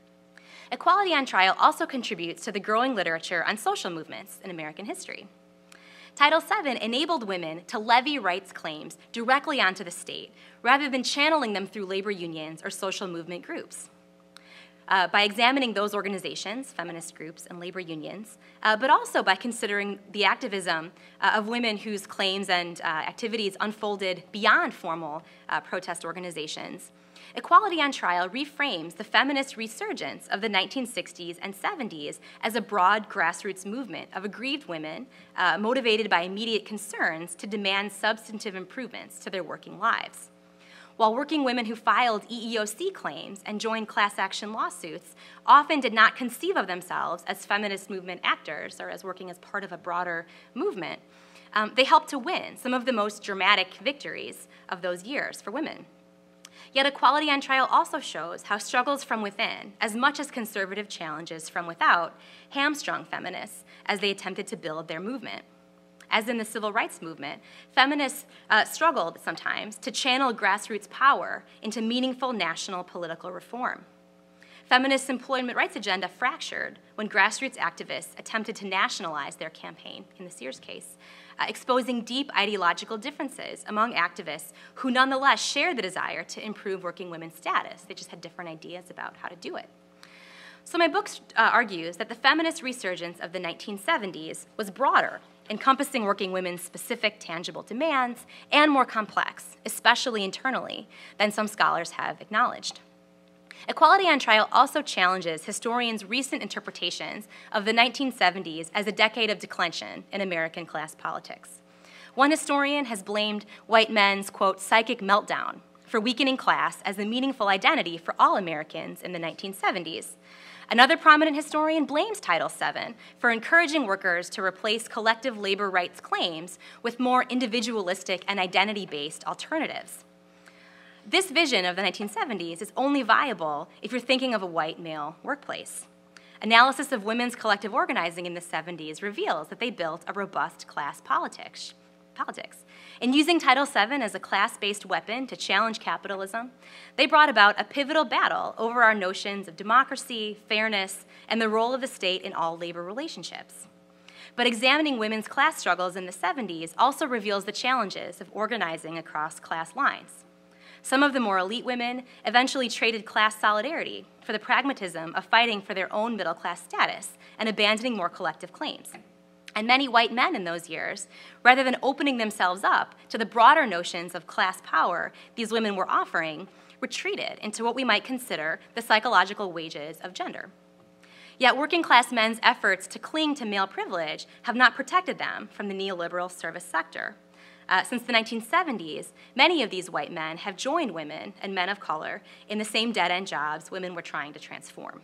Equality on Trial also contributes to the growing literature on social movements in American history. Title seven enabled women to levy rights claims directly onto the state, rather than channeling them through labor unions or social movement groups. Uh, by examining those organizations, feminist groups and labor unions, uh, but also by considering the activism uh, of women whose claims and uh, activities unfolded beyond formal uh, protest organizations, Equality on Trial reframes the feminist resurgence of the nineteen sixties and seventies as a broad grassroots movement of aggrieved women uh, motivated by immediate concerns to demand substantive improvements to their working lives. While working women who filed E E O C claims and joined class action lawsuits often did not conceive of themselves as feminist movement actors or as working as part of a broader movement, um, they helped to win some of the most dramatic victories of those years for women. Yet Equality on Trial also shows how struggles from within, as much as conservative challenges from without, hamstrung feminists as they attempted to build their movement. As in the civil rights movement, feminists uh, struggled sometimes to channel grassroots power into meaningful national political reform. Feminists' employment rights agenda fractured when grassroots activists attempted to nationalize their campaign, in the Sears case, uh, exposing deep ideological differences among activists who nonetheless shared the desire to improve working women's status. They just had different ideas about how to do it. So my book uh, argues that the feminist resurgence of the nineteen seventies was broader, encompassing working women's specific tangible demands, and more complex, especially internally, than some scholars have acknowledged. Equality on Trial also challenges historians' recent interpretations of the nineteen seventies as a decade of declension in American class politics. One historian has blamed white men's, quote, psychic meltdown for weakening class as a meaningful identity for all Americans in the nineteen seventies. Another prominent historian blames Title seven for encouraging workers to replace collective labor rights claims with more individualistic and identity-based alternatives. This vision of the nineteen seventies is only viable if you're thinking of a white male workplace. Analysis of women's collective organizing in the seventies reveals that they built a robust class politics. politics. In using Title seven as a class-based weapon to challenge capitalism, they brought about a pivotal battle over our notions of democracy, fairness, and the role of the state in all labor relationships. But examining women's class struggles in the seventies also reveals the challenges of organizing across class lines. Some of the more elite women eventually traded class solidarity for the pragmatism of fighting for their own middle-class status and abandoning more collective claims. And many white men in those years, rather than opening themselves up to the broader notions of class power these women were offering, retreated into what we might consider the psychological wages of gender. Yet working class men's efforts to cling to male privilege have not protected them from the neoliberal service sector. Uh, since the nineteen seventies, many of these white men have joined women and men of color in the same dead-end jobs women were trying to transform.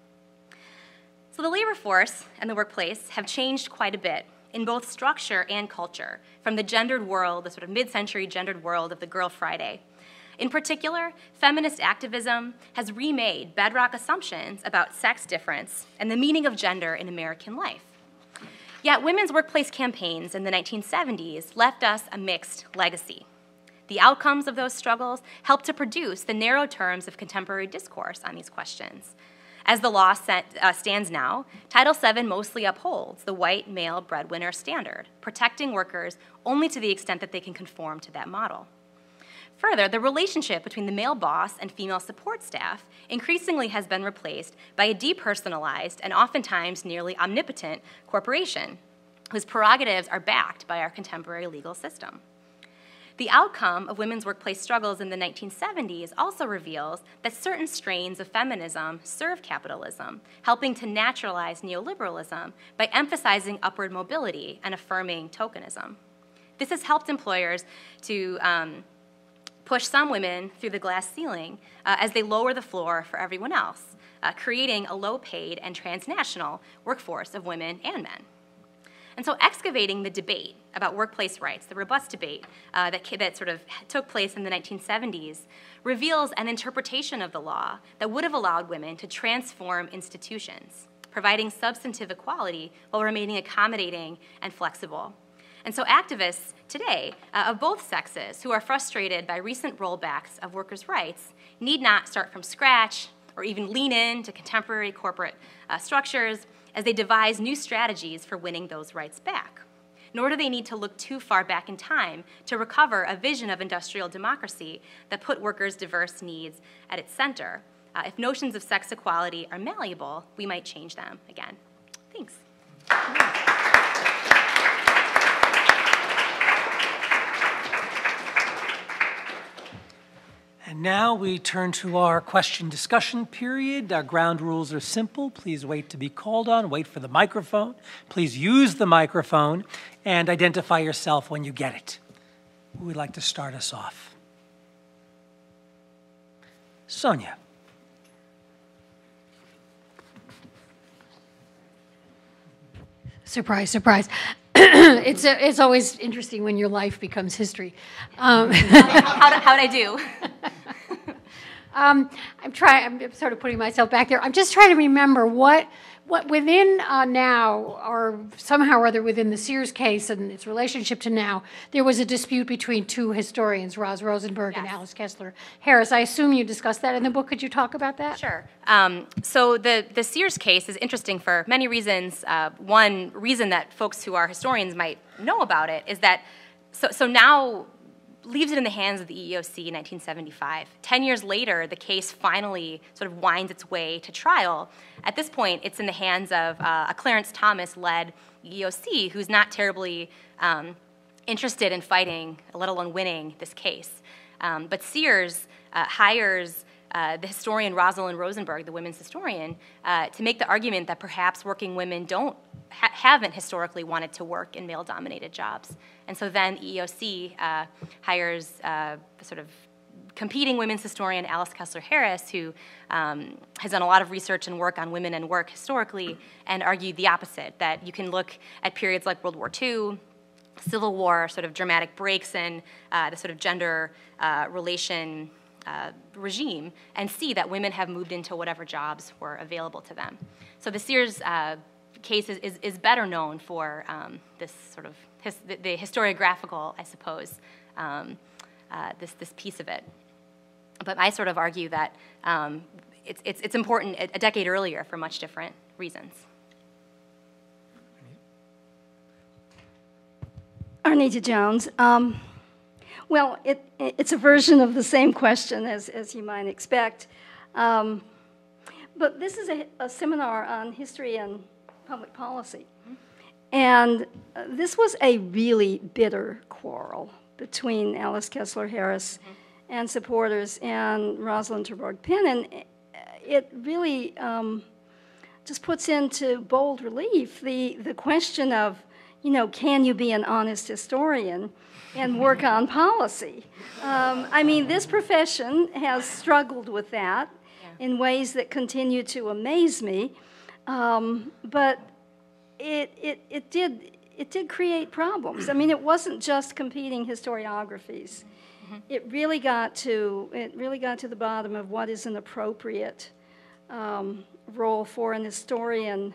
So the labor force and the workplace have changed quite a bit in both structure and culture from the gendered world, the sort of mid-century gendered world of the Girl Friday. In particular, feminist activism has remade bedrock assumptions about sex difference and the meaning of gender in American life. Yet women's workplace campaigns in the nineteen seventies left us a mixed legacy. The outcomes of those struggles helped to produce the narrow terms of contemporary discourse on these questions. As the law set, uh, stands now, Title seven mostly upholds the white male breadwinner standard, protecting workers only to the extent that they can conform to that model. Further, the relationship between the male boss and female support staff increasingly has been replaced by a depersonalized and oftentimes nearly omnipotent corporation, whose prerogatives are backed by our contemporary legal system. The outcome of women's workplace struggles in the nineteen seventies also reveals that certain strains of feminism serve capitalism, helping to naturalize neoliberalism by emphasizing upward mobility and affirming tokenism. This has helped employers to um, push some women through the glass ceiling uh, as they lower the floor for everyone else, uh, creating a low-paid and transnational workforce of women and men. And so excavating the debate about workplace rights, the robust debate uh, that, that sort of took place in the nineteen seventies, reveals an interpretation of the law that would have allowed women to transform institutions, providing substantive equality while remaining accommodating and flexible. And so activists today uh, of both sexes who are frustrated by recent rollbacks of workers' rights need not start from scratch or even lean into contemporary corporate uh, structures as they devise new strategies for winning those rights back. Nor do they need to look too far back in time to recover a vision of industrial democracy that put workers' diverse needs at its center. Uh, if notions of sex equality are malleable, we might change them again. Thanks. And now we turn to our question discussion period. Our ground rules are simple. Please wait to be called on. Wait for the microphone. Please use the microphone and identify yourself when you get it. Who would like to start us off? Sonia. Surprise, surprise. it's, a, it's always interesting when your life becomes history. Um, how, did, how did I do? um, I'm trying. I'm sort of putting myself back there. I'm just trying to remember what, what within uh, now, or somehow or other within the Sears case and its relationship to now, there was a dispute between two historians, Roz Rosenberg yes. and Alice Kessler Harris. I assume you discussed that in the book. Could you talk about that? Sure. Um, so the, the Sears case is interesting for many reasons. Uh, one reason that folks who are historians might know about it is that, so, so now leaves it in the hands of the E E O C in nineteen seventy-five. Ten years later, the case finally sort of winds its way to trial. At this point, it's in the hands of uh, a Clarence Thomas-led E E O C who's not terribly um, interested in fighting, let alone winning, this case. Um, but Sears uh, hires uh, the historian Rosalind Rosenberg, the women's historian, uh, to make the argument that perhaps working women don't ha haven't historically wanted to work in male-dominated jobs. And so then E E O C uh, hires uh, sort of competing women's historian Alice Kessler Harris, who um, has done a lot of research and work on women and work historically, and argued the opposite, that you can look at periods like World War Two, Civil War, sort of dramatic breaks in uh, the sort of gender uh, relation uh, regime, and see that women have moved into whatever jobs were available to them. So the Sears uh, case is, is, is better known for um, this sort of his, the, the historiographical, I suppose, um, uh, this, this piece of it. But I sort of argue that um, it's, it's, it's important a, a decade earlier for much different reasons. Arnita Jones. Um, well, it, it's a version of the same question as, as you might expect. Um, but this is a, a seminar on history and public policy. Mm-hmm. And uh, this was a really bitter quarrel between Alice Kessler Harris mm-hmm. and supporters and Rosalind Terborg Penn. And it really um, just puts into bold relief the, the question of, you know, can you be an honest historian and work on policy? Um, I mean, this profession has struggled with that yeah. in ways that continue to amaze me. Um, but it, it, it, did, it did create problems. I mean, it wasn't just competing historiographies. Mm-hmm. It really got to, it really got to the bottom of what is an appropriate um, role for an historian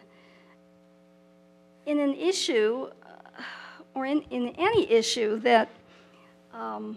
in an issue, uh, or in, in any issue that um,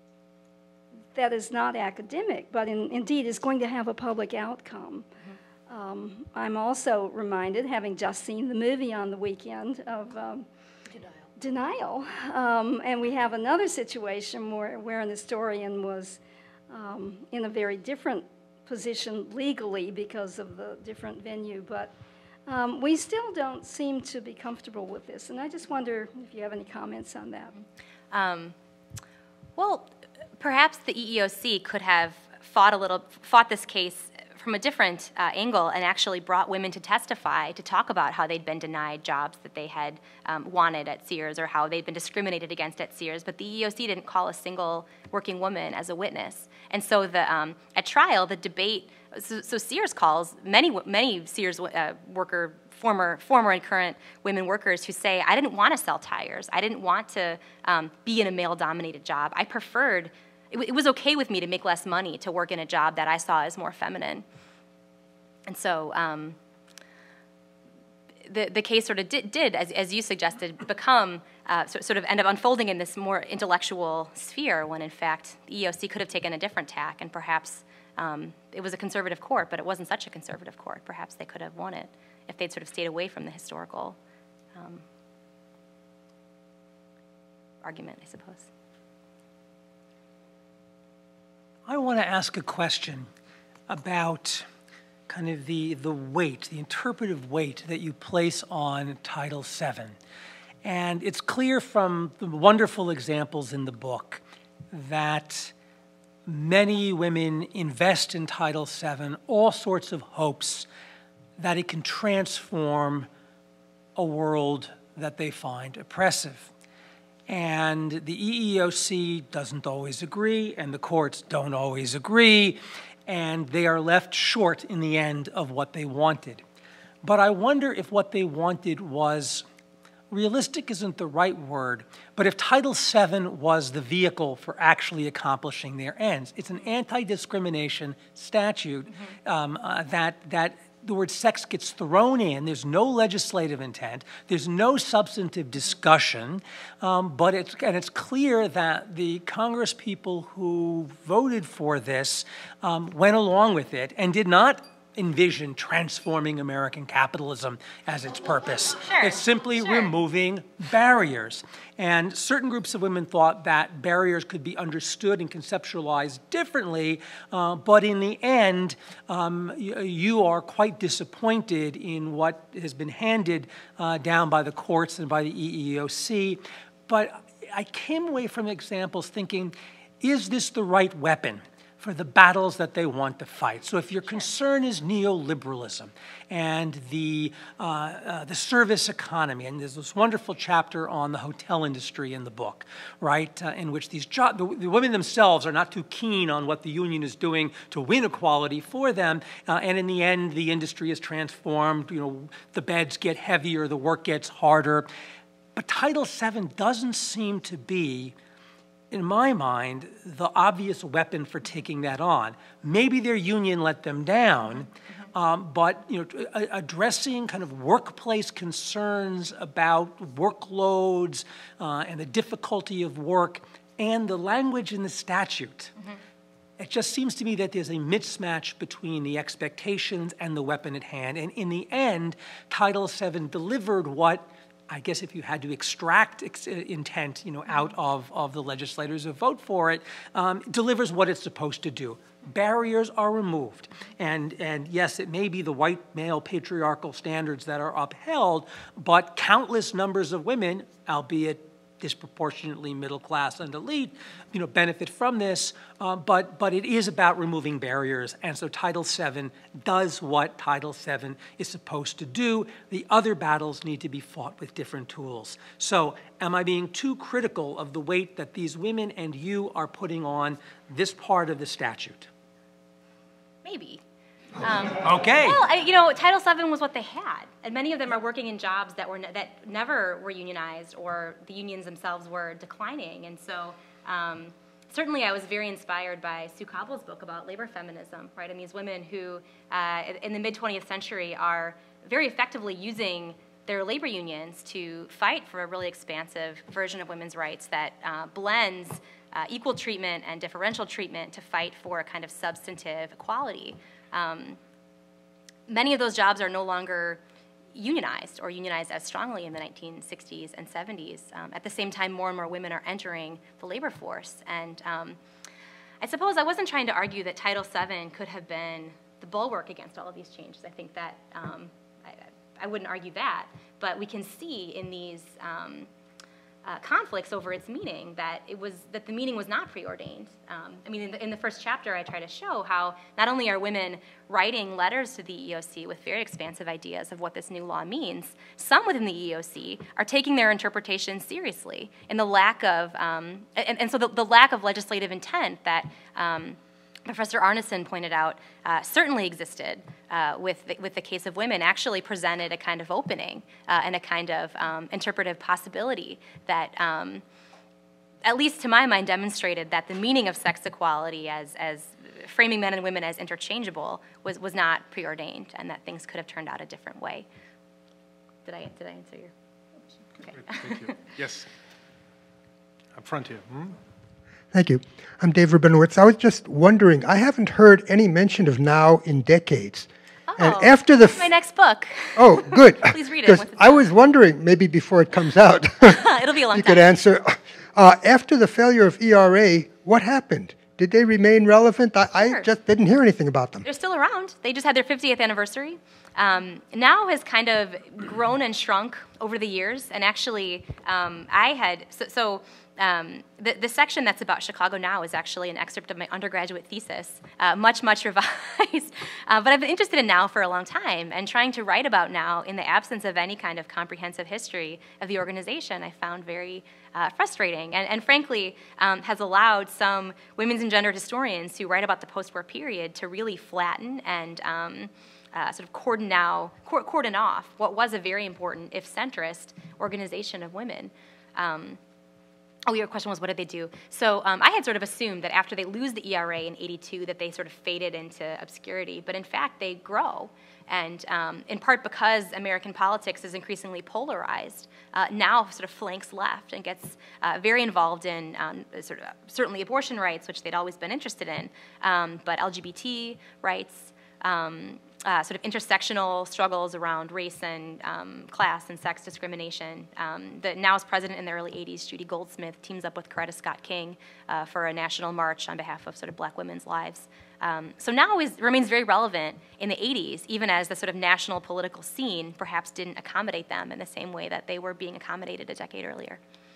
that is not academic, but in, indeed is going to have a public outcome. Mm-hmm. um, I'm also reminded, having just seen the movie on the weekend, of um, denial. Um, and we have another situation where, where an historian was um, in a very different position legally because of the different venue, but um, we still don't seem to be comfortable with this. And I just wonder if you have any comments on that. Um, well, perhaps the E E O C could have fought a little, fought this case from a different uh, angle and actually brought women to testify to talk about how they'd been denied jobs that they had um, wanted at Sears or how they'd been discriminated against at Sears. But the E E O C didn't call a single working woman as a witness. And so the, um, at trial, the debate, so, so Sears calls many, many Sears uh, worker, former, former and current women workers who say, I didn't want to sell tires. I didn't want to um, be in a male-dominated job. I preferred It was okay with me to make less money to work in a job that I saw as more feminine. And so um, the, the case sort of did, did as, as you suggested, become, uh, so, sort of end up unfolding in this more intellectual sphere when in fact the E E O C could have taken a different tack and perhaps um, it was a conservative court, but it wasn't such a conservative court. Perhaps they could have won it if they'd sort of stayed away from the historical um, argument, I suppose. I want to ask a question about kind of the, the weight, the interpretive weight that you place on Title seven. And it's clear from the wonderful examples in the book that many women invest in Title seven all sorts of hopes that it can transform a world that they find oppressive. And the E E O C doesn't always agree, and the courts don't always agree, and they are left short in the end of what they wanted. But I wonder if what they wanted was, realistic isn't the right word, but if Title seven was the vehicle for actually accomplishing their ends. It's an anti-discrimination statute mm-hmm. um, uh, that, that the word sex gets thrown in. There's no legislative intent. There's no substantive discussion. Um, but it's, and it's clear that the Congress people who voted for this um, went along with it and did not envision transforming American capitalism as its purpose. Sure, it's simply sure. removing barriers. And certain groups of women thought that barriers could be understood and conceptualized differently, uh, but in the end, um, you, you are quite disappointed in what has been handed uh, down by the courts and by the E E O C. But I came away from examples thinking, is this the right weapon for the battles that they want to fight? So if your concern is neoliberalism and the, uh, uh, the service economy, and there's this wonderful chapter on the hotel industry in the book, right, uh, in which these job, the, the women themselves are not too keen on what the union is doing to win equality for them, uh, and in the end, the industry is transformed, you know, the beds get heavier, the work gets harder. But Title seven doesn't seem to be, in my mind, the obvious weapon for taking that on. Maybe their union let them down, um, but you know, addressing kind of workplace concerns about workloads uh, and the difficulty of work and the language in the statute. Mm-hmm. It just seems to me that there's a mismatch between the expectations and the weapon at hand. And in the end, Title seven delivered what, I guess if you had to extract ex intent, you know, out of, of the legislators who vote for it, um, delivers what it's supposed to do. Barriers are removed. And, and yes, it may be the white male patriarchal standards that are upheld, but countless numbers of women, albeit disproportionately middle class and elite, you know, benefit from this, uh, but, but it is about removing barriers, and so Title seven does what Title seven is supposed to do. The other battles need to be fought with different tools. So am I being too critical of the weight that these women and you are putting on this part of the statute? Maybe. Um, okay. Well, I, you know, Title seven was what they had, and many of them are working in jobs that were ne that never were unionized, or the unions themselves were declining. And so, um, certainly, I was very inspired by Sue Cobble's book about labor feminism, right? And these women who, uh, in the mid twentieth century, are very effectively using their labor unions to fight for a really expansive version of women's rights that uh, blends uh, equal treatment and differential treatment to fight for a kind of substantive equality. Um, many of those jobs are no longer unionized or unionized as strongly in the nineteen sixties and seventies. Um, at the same time, more and more women are entering the labor force. And um, I suppose I wasn't trying to argue that Title seven could have been the bulwark against all of these changes. I think that um, I, I wouldn't argue that, but we can see in these um, uh, conflicts over its meaning that it was that the meaning was not preordained. Um, I mean, in the, in the first chapter, I try to show how not only are women writing letters to the E E O C with very expansive ideas of what this new law means, some within the E E O C are taking their interpretation seriously, and the lack of um, and, and so the, the lack of legislative intent that Um, Professor Arneson pointed out uh, certainly existed uh, with, the, with the case of women, actually presented a kind of opening uh, and a kind of um, interpretive possibility that, um, at least to my mind, demonstrated that the meaning of sex equality as, as framing men and women as interchangeable was, was not preordained, and that things could have turned out a different way. Did I, did I answer your question? Okay. Great, thank you. Yes. Up front here. Hmm? Thank you. I'm Dave Rabinowitz. I was just wondering, I haven't heard any mention of now in decades. Oh, and after the that's my next book. Oh, good. Please read it. Because once it's I was wondering, maybe before it comes out, It'll be a long you time. could answer. Uh, after the failure of E R A, what happened? Did they remain relevant? I, Sure. I just didn't hear anything about them. They're still around. They just had their fiftieth anniversary. Um, now has kind of grown and shrunk over the years. And actually, um, I had, so, so um, the, the section that's about Chicago Now is actually an excerpt of my undergraduate thesis, uh, much, much revised. Uh, but I've been interested in Now for a long time, and trying to write about Now in the absence of any kind of comprehensive history of the organization I found very uh, frustrating, and, and frankly um, has allowed some women's and gendered historians who write about the post-war period to really flatten and um, Uh, sort of cordon now, cordon off what was a very important, if centrist, organization of women. Um, oh, your question was, what did they do? So um, I had sort of assumed that after they lose the E R A in eighty-two, that they sort of faded into obscurity. But in fact, they grow. And um, in part because American politics is increasingly polarized, uh, now sort of flanks left and gets uh, very involved in um, sort of certainly abortion rights, which they'd always been interested in, um, but L G B T rights, um, Uh, sort of intersectional struggles around race and um, class and sex discrimination. Um, the Now's president in the early eighties, Judy Goldsmith, teams up with Coretta Scott King uh, for a national march on behalf of sort of black women's lives. Um, so Now is, remains very relevant in the eighties, even as the sort of national political scene perhaps didn't accommodate them in the same way that they were being accommodated a decade earlier.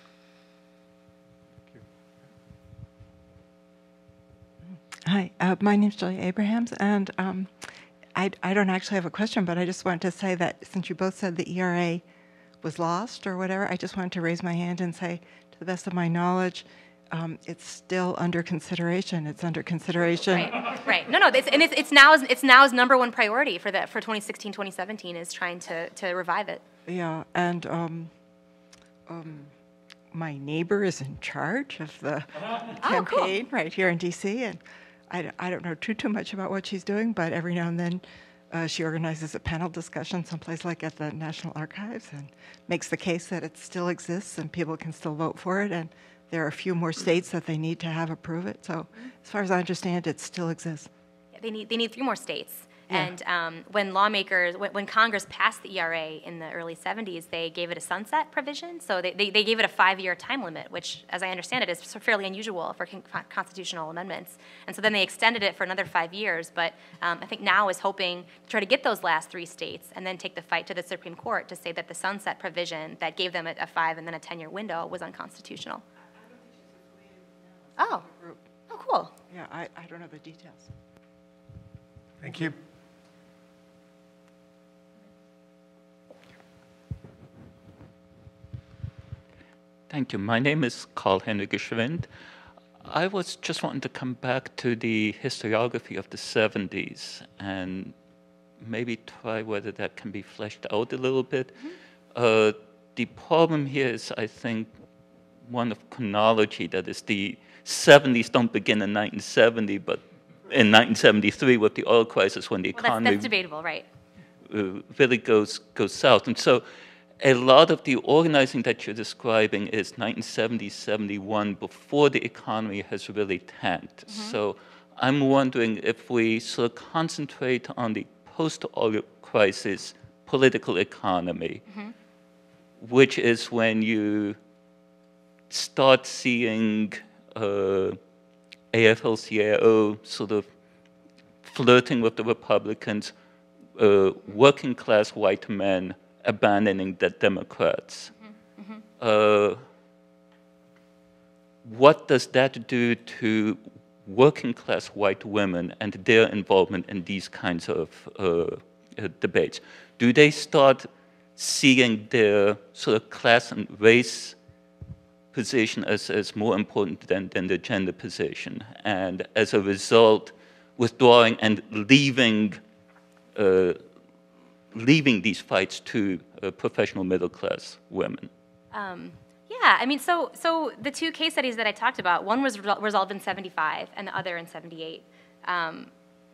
Hi, uh, my name's Julia Abrahams, and um, I, I don't actually have a question, but I just wanted to say that since you both said the E R A was lost or whatever, I just wanted to raise my hand and say, to the best of my knowledge, um, it's still under consideration. It's under consideration. Right, right. No, no, it's, and it's, it's, Now's, it's Now's number one priority for, the, for twenty sixteen, twenty seventeen is trying to, to revive it. Yeah, and um, um, my neighbor is in charge of the Oh, campaign cool. right here in D C, and I, I don't know too, too much about what she's doing, but every now and then uh, she organizes a panel discussion someplace like at the National Archives and makes the case that it still exists and people can still vote for it, and there are a few more states that they need to have approve it. So as far as I understand, it still exists. Yeah, they need, they need three more states. Yeah. And um, when lawmakers, when, when Congress passed the E R A in the early seventies, they gave it a sunset provision. So they, they, they gave it a five-year time limit, which, as I understand it, is fairly unusual for con constitutional amendments. And so then they extended it for another five years. But um, I think Now is hoping to try to get those last three states and then take the fight to the Supreme Court to say that the sunset provision that gave them a, a five and then a ten-year window was unconstitutional. Oh, oh, cool. Yeah, I, I don't know the details. Thank you. Thank you. My name is Karl-Henrik Geschwind. I was just wanting to come back to the historiography of the seventies and maybe try whether that can be fleshed out a little bit. Mm-hmm. uh, the problem here is, I think, one of chronology. That is, the seventies don't begin in nineteen seventy, but in nineteen seventy-three with the oil crisis, when the Well, economy that's, that's debatable, right? uh, really goes goes south. And so a lot of the organizing that you're describing is nineteen seventy, seventy-one, before the economy has really tanked. Mm-hmm. So I'm wondering if we sort of concentrate on the post-oil crisis political economy, mm-hmm. which is when you start seeing uh, A F L C I O sort of flirting with the Republicans, uh, working class white men abandoning the Democrats. Mm-hmm. Mm-hmm. Uh, what does that do to working class white women and their involvement in these kinds of uh, uh, debates? Do they start seeing their sort of class and race position as, as more important than, than the gender position, and as a result withdrawing and leaving uh, leaving these fights to uh, professional middle class women? Um, yeah, I mean, so so the two case studies that I talked about, one was re resolved in seventy-five and the other in seventy-eight. Um,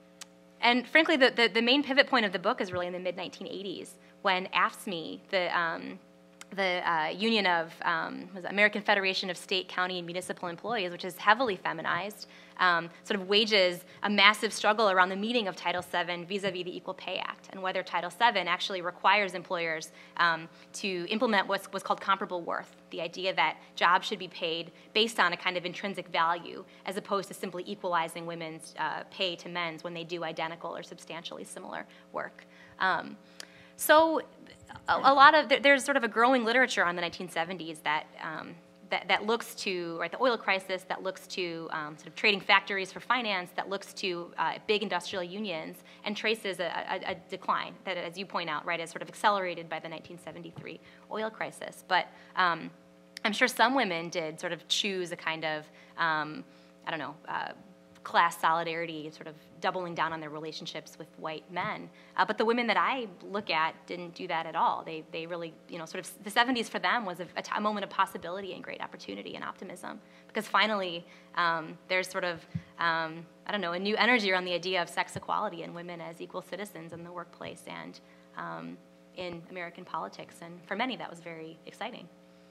and frankly, the, the, the main pivot point of the book is really in the mid nineteen eighties when A F S M E, the um, the uh, union of um, was it American Federation of State, County, and Municipal Employees, which is heavily feminized, um, sort of wages a massive struggle around the meaning of Title seven vis-a-vis the Equal Pay Act, and whether Title seven actually requires employers um, to implement what's, what's called comparable worth, the idea that jobs should be paid based on a kind of intrinsic value, as opposed to simply equalizing women's uh, pay to men's when they do identical or substantially similar work. Um, so a, a lot of, there's sort of a growing literature on the nineteen seventies that, um, that, that looks to, right, the oil crisis, that looks to um, sort of trading factories for finance, that looks to uh, big industrial unions, and traces a, a, a decline that, as you point out, right, is sort of accelerated by the nineteen seventy-three oil crisis. But um, I'm sure some women did sort of choose a kind of, um, I don't know, uh, class solidarity, sort of doubling down on their relationships with white men. Uh, but the women that I look at didn't do that at all. They, they really, you know, sort of the seventies for them was a, a, t a moment of possibility and great opportunity and optimism. Because finally, um, there's sort of, um, I don't know, a new energy around the idea of sex equality and women as equal citizens in the workplace and um, in American politics. And for many, that was very exciting.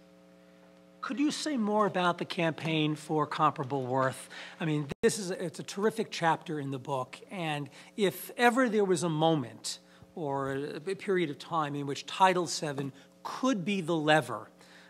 Could you say more about the campaign for comparable worth? I mean, this is a, it's a terrific chapter in the book, and if ever there was a moment or a, a period of time in which Title seven could be the lever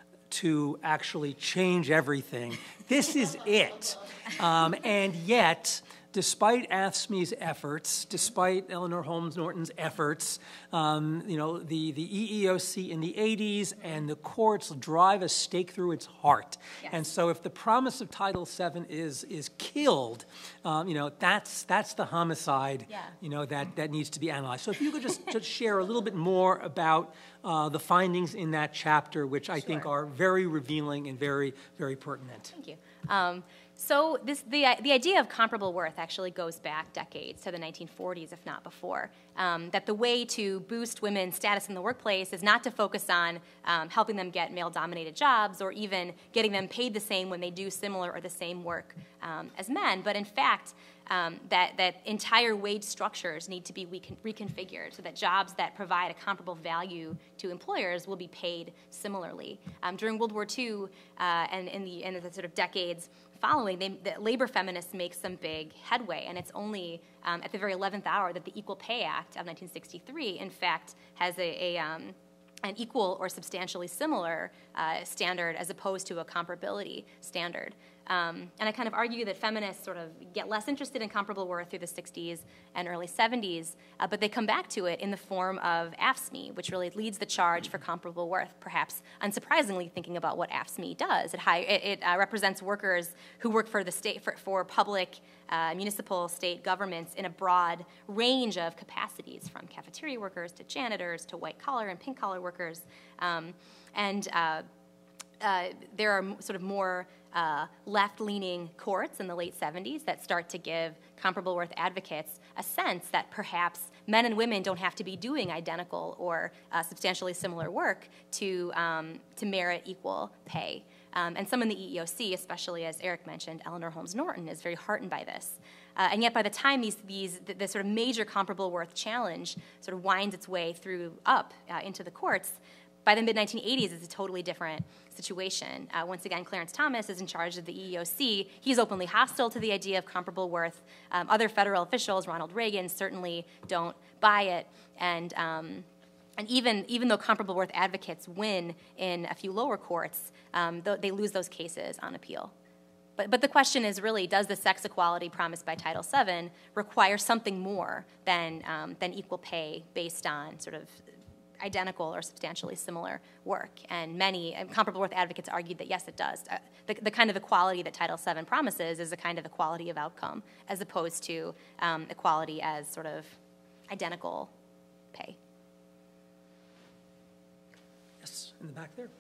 to actually change everything, this is it. Um, and yet, despite A F S M E's efforts, despite Eleanor Holmes Norton's efforts, um, you know, the, the E E O C in the eighties and the courts drive a stake through its heart. Yes. And so if the promise of Title seven is, is killed, um, you know, that's, that's the homicide, yeah. you know, that, that needs to be analyzed. So if you could just, just share a little bit more about uh, the findings in that chapter, which I sure. think are very revealing and very, very pertinent. Thank you. Um, So this, the, the idea of comparable worth actually goes back decades, to the nineteen forties, if not before. Um, that the way to boost women's status in the workplace is not to focus on um, helping them get male-dominated jobs or even getting them paid the same when they do similar or the same work um, as men, but in fact, um, that, that entire wage structures need to be recon reconfigured so that jobs that provide a comparable value to employers will be paid similarly. Um, during World War Two uh, and in the, in the sort of decades following, they, the labor feminists make some big headway, and it's only um, at the very eleventh hour that the Equal Pay Act of nineteen sixty-three, in fact, has a, a um, an equal or substantially similar uh, standard as opposed to a comparability standard. Um, and I kind of argue that feminists sort of get less interested in comparable worth through the sixties and early seventies, uh, but they come back to it in the form of A F S M E, which really leads the charge for comparable worth, perhaps unsurprisingly thinking about what A F S M E does. It, high, it, it uh, represents workers who work for the state, for, for public, uh, municipal, state governments in a broad range of capacities, from cafeteria workers to janitors to white-collar and pink-collar workers. Um, and uh, uh, there are sort of more Uh, left-leaning courts in the late seventies that start to give comparable worth advocates a sense that perhaps men and women don't have to be doing identical or uh, substantially similar work to, um, to merit equal pay. Um, and some in the E E O C, especially as Eric mentioned, Eleanor Holmes Norton is very heartened by this. Uh, and yet by the time these, these, the, the sort of major comparable worth challenge sort of winds its way through up uh, into the courts, by the mid nineteen eighties, it's a totally different situation. Uh, once again, Clarence Thomas is in charge of the E E O C. He's openly hostile to the idea of comparable worth. Um, other federal officials, Ronald Reagan, certainly don't buy it. And, um, and even, even though comparable worth advocates win in a few lower courts, um, th they lose those cases on appeal. But, but the question is really, does the sex equality promised by Title seven require something more than, um, than equal pay based on sort of identical or substantially similar work? And many um, comparable worth advocates argued that yes, it does. Uh, the, the kind of equality that Title seven promises is a kind of equality of outcome, as opposed to um, equality as sort of identical pay. Yes, in the back there.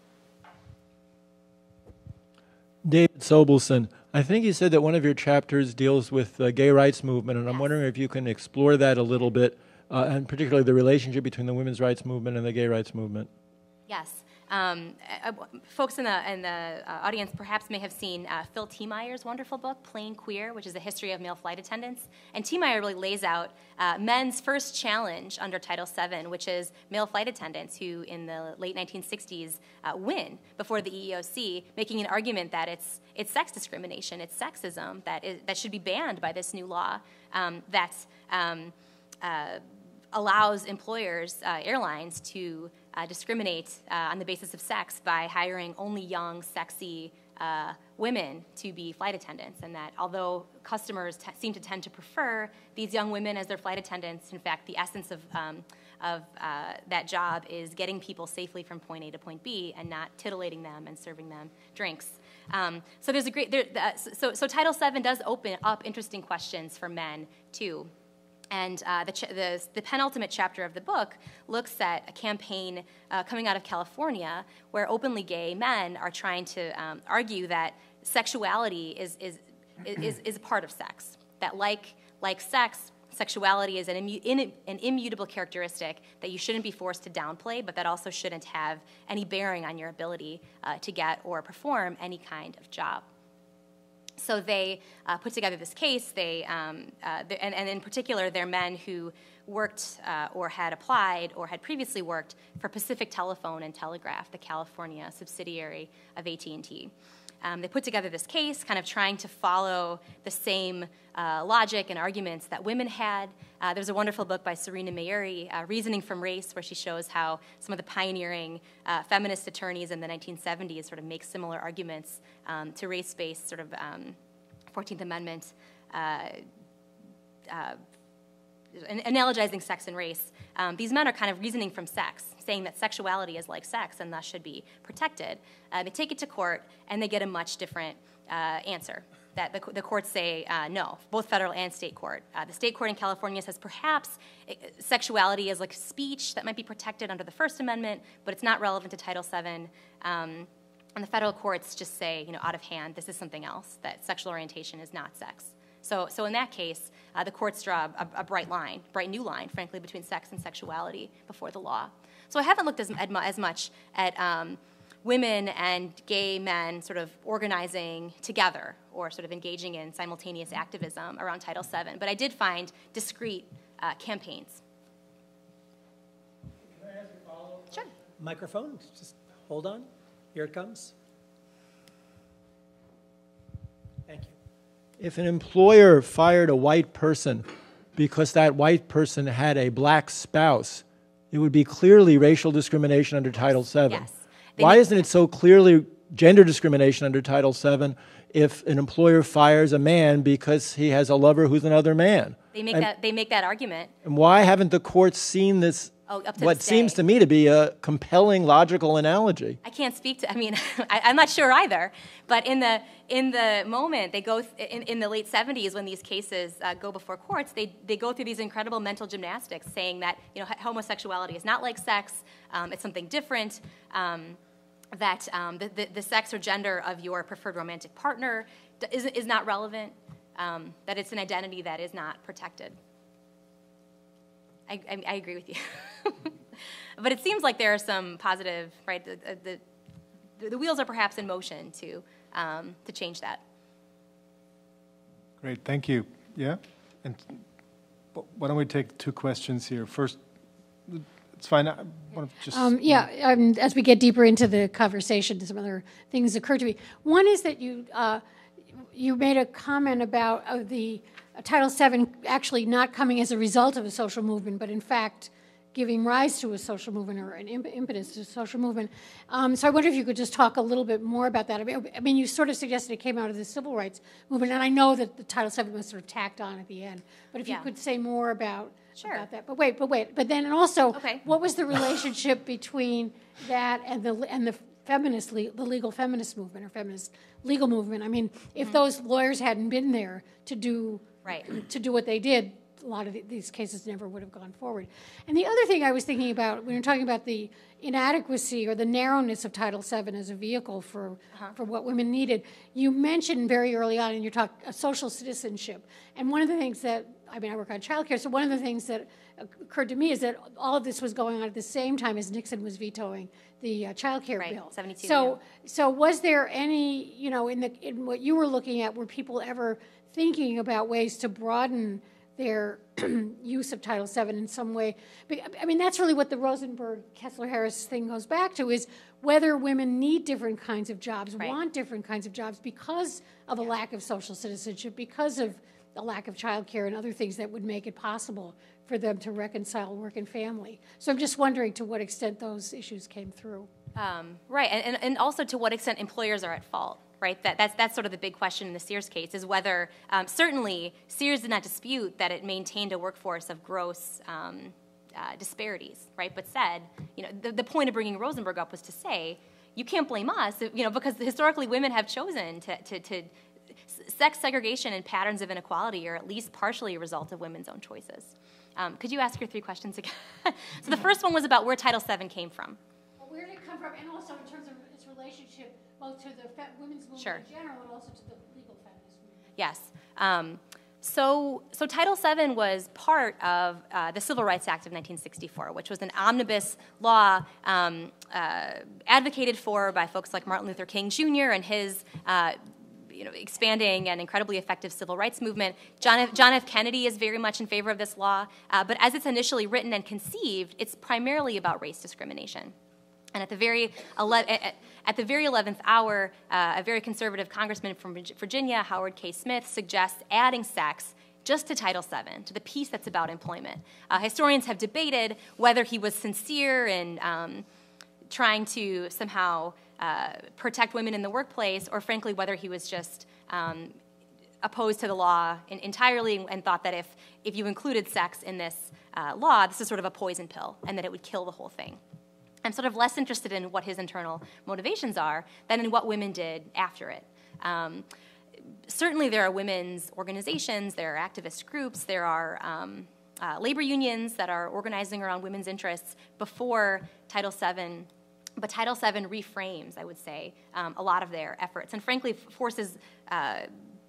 David Sobelson, I think you said that one of your chapters deals with the gay rights movement, and I'm Yes. wondering if you can explore that a little bit, uh, and particularly the relationship between the women's rights movement and the gay rights movement. Yes. Um, uh, folks in the, in the uh, audience perhaps may have seen uh, Phil Thiemeyer's wonderful book, Plain Queer, which is a history of male flight attendants. And Thiemeyer really lays out uh, men's first challenge under Title seven, which is male flight attendants who in the late nineteen sixties uh, win before the E E O C, making an argument that it's, it's sex discrimination, it's sexism that, is, that should be banned by this new law um, that um, uh, allows employers, uh, airlines, to uh, discriminate uh, on the basis of sex by hiring only young, sexy uh, women to be flight attendants, and that although customers t seem to tend to prefer these young women as their flight attendants, in fact, the essence of, um, of uh, that job is getting people safely from point A to point B and not titillating them and serving them drinks. Um, so there's a great, there, uh, so, so Title seven does open up interesting questions for men, too. And uh, the, ch the, the penultimate chapter of the book looks at a campaign uh, coming out of California where openly gay men are trying to um, argue that sexuality is, is, is, is a part of sex. That like, like sex, sexuality is an, immu in, an immutable characteristic that you shouldn't be forced to downplay, but that also shouldn't have any bearing on your ability uh, to get or perform any kind of job. So they uh, put together this case, they, um, uh, and, and in particular, they're men who worked uh, or had applied or had previously worked for Pacific Telephone and Telegraph, the California subsidiary of A T and T. Um, they put together this case, kind of trying to follow the same uh, logic and arguments that women had. Uh, there's a wonderful book by Serena Mayuri, uh, Reasoning from Race, where she shows how some of the pioneering uh, feminist attorneys in the nineteen seventies sort of make similar arguments um, to race-based sort of um, fourteenth Amendment uh, uh, analogizing sex and race. Um, these men are kind of reasoning from sex, saying that sexuality is like sex and thus should be protected. Uh, they take it to court, and they get a much different uh, answer. That the, the courts say uh, no, both federal and state court. Uh, the state court in California says perhaps it, sexuality is like speech that might be protected under the First Amendment, but it's not relevant to Title seven. Um, and the federal courts just say, you know, out of hand, this is something else, that sexual orientation is not sex. So, so in that case, uh, the courts draw a, a bright line, bright new line, frankly, between sex and sexuality before the law. So I haven't looked as, as much at um, women and gay men sort of organizing together or sort of engaging in simultaneous activism around Title seven, but I did find discrete uh, campaigns. Can I ask a follow-up? Sure. Microphone, just hold on. Here it comes. Thank you. If an employer fired a white person because that white person had a black spouse, it would be clearly racial discrimination under Title seven. Yes. They Why make- isn't it so clearly gender discrimination under Title seven if an employer fires a man because he has a lover who's another man? They make and, that. They make that argument. and why haven't the courts seen this, Oh, up to what this seems day. to me to be a compelling logical analogy? I can't speak to. I mean, I, I'm not sure either. But in the in the moment they go th in, in the late seventies when these cases uh, go before courts, they they go through these incredible mental gymnastics, saying that you know homosexuality is not like sex. Um, it's something different. Um, that um, the, the the sex or gender of your preferred romantic partner is is not relevant. Um, that it's an identity that is not protected. I, I, I agree with you. But it seems like there are some positive, right, the, the, the wheels are perhaps in motion to, um, to change that. Great, thank you. Yeah? And why don't we take two questions here. First, it's fine. I want to just, um, yeah, um, as we get deeper into the conversation, some other things occur to me. One is that you uh, you made a comment about uh, the uh, Title seven actually not coming as a result of a social movement, but in fact giving rise to a social movement or an imp impetus to a social movement. Um, so I wonder if you could just talk a little bit more about that. I mean, I mean, you sort of suggested it came out of the civil rights movement, and I know that the Title seven was sort of tacked on at the end. But if Yeah. you could say more about, Sure. about that. But wait, but wait. But then and also, Okay. what was the relationship between that and the and the feminist, le the legal feminist movement or feminist legal movement? I mean, if mm-hmm. those lawyers hadn't been there to do right. to do what they did, a lot of the, these cases never would have gone forward. And the other thing I was thinking about when you're talking about the inadequacy or the narrowness of Title seven as a vehicle for uh-huh. for what women needed, you mentioned very early on in your talk uh, social citizenship. And one of the things that, I mean, I work on childcare, so one of the things that occurred to me is that all of this was going on at the same time as Nixon was vetoing the uh, child care right. bill. seventy-two, so, yeah. so was there any, you know, in the in what you were looking at, were people ever thinking about ways to broaden their use of Title seven in some way? I mean, that's really what the Rosenberg-Kessler-Harris thing goes back to, is whether women need different kinds of jobs, right. want different kinds of jobs because of a lack of social citizenship, because of a lack of childcare and other things that would make it possible for them to reconcile work and family. So I'm just wondering to what extent those issues came through. Um, right, and, and, and also to what extent employers are at fault. Right, that, that's, that's sort of the big question in the Sears case, is whether, um, certainly, Sears did not dispute that it maintained a workforce of gross um, uh, disparities, right, but said, you know, the, the point of bringing Rosenberg up was to say, you can't blame us, you know, because historically women have chosen to, to, to sex segregation and patterns of inequality are at least partially a result of women's own choices. Um, could you ask your three questions again? So the first one was about where Title seven came from. Well, where did it come from, and also in terms of its relationship both to the fe women's movement sure. in general and also to the legal feminist movement. Yes. Um, so, so Title seven was part of uh, the Civil Rights Act of nineteen sixty-four, which was an omnibus law um, uh, advocated for by folks like Martin Luther King Junior and his uh, you know, expanding and incredibly effective civil rights movement. John F. John F. Kennedy is very much in favor of this law, uh, but as it's initially written and conceived, it's primarily about race discrimination. And at the very at the very eleventh hour, uh, a very conservative congressman from Virginia, Howard K. Smith, suggests adding sex just to Title seven, to the piece that's about employment. Uh, historians have debated whether he was sincere in um, trying to somehow uh, protect women in the workplace, or frankly, whether he was just um, opposed to the law in, entirely and thought that if, if you included sex in this uh, law, this is sort of a poison pill, and that it would kill the whole thing. I'm sort of less interested in what his internal motivations are than in what women did after it. Um, certainly there are women's organizations, there are activist groups, there are um, uh, labor unions that are organizing around women's interests before Title seven, but Title seven reframes, I would say, um, a lot of their efforts, and frankly forces uh,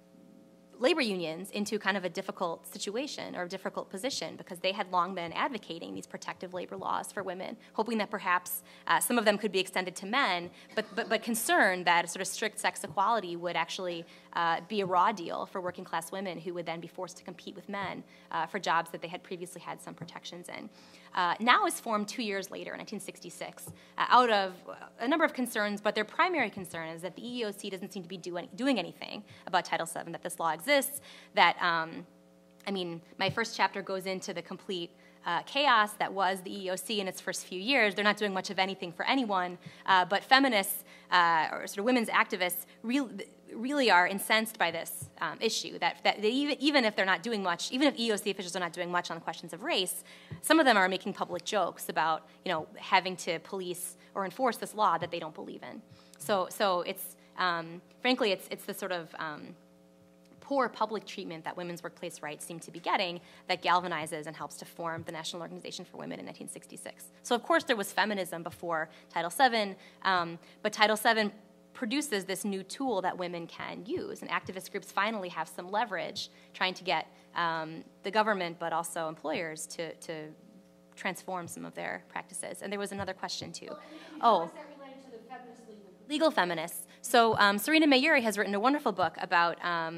labor unions into kind of a difficult situation or a difficult position, because they had long been advocating these protective labor laws for women, hoping that perhaps uh, some of them could be extended to men, but, but, but concerned that sort of strict sex equality would actually uh, be a raw deal for working class women who would then be forced to compete with men uh, for jobs that they had previously had some protections in. Uh, now is formed two years later, in nineteen sixty-six, uh, out of a number of concerns, but their primary concern is that the E E O C doesn't seem to be do any, doing anything about Title seven, that this law exists, that, um, I mean, my first chapter goes into the complete uh, chaos that was the E E O C in its first few years. They're not doing much of anything for anyone, uh, but feminists, uh, or sort of women's activists, really, really are incensed by this um, issue, that, that they even, even if they're not doing much, even if E E O C officials are not doing much on questions of race, some of them are making public jokes about, you know, having to police or enforce this law that they don't believe in. So, so it's, um, frankly, it's, it's the sort of um, poor public treatment that women's workplace rights seem to be getting that galvanizes and helps to form the National Organization for Women in nineteen sixty-six. So, of course, there was feminism before Title seven, um, but Title seven produces this new tool that women can use, and activist groups finally have some leverage trying to get um, the government, but also employers, to, to transform some of their practices. And there was another question, too. Well, oh. Is that related to the feminist legal? Legal feminists. So um, Serena Mayuri has written a wonderful book about um,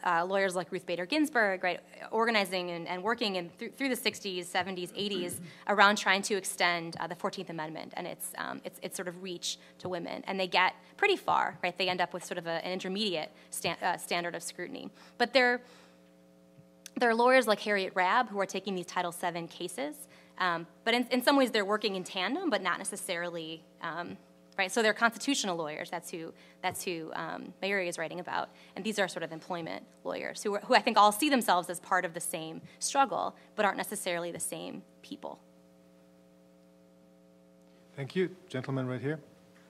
uh, lawyers like Ruth Bader Ginsburg, right, organizing and, and working in th through the sixties, seventies, eighties around trying to extend uh, the fourteenth Amendment and its, um, its, its sort of reach to women. And they get pretty far, right? They end up with sort of a, an intermediate sta uh, standard of scrutiny. But they're, there are lawyers like Harriet Rabb who are taking these Title seven cases. Um, but in, in some ways, they're working in tandem, but not necessarily, um, right? So they're constitutional lawyers. That's who, that's who um, Mayuri is writing about. And these are sort of employment lawyers who, are, who I think all see themselves as part of the same struggle, but aren't necessarily the same people. Thank you. Gentleman right here.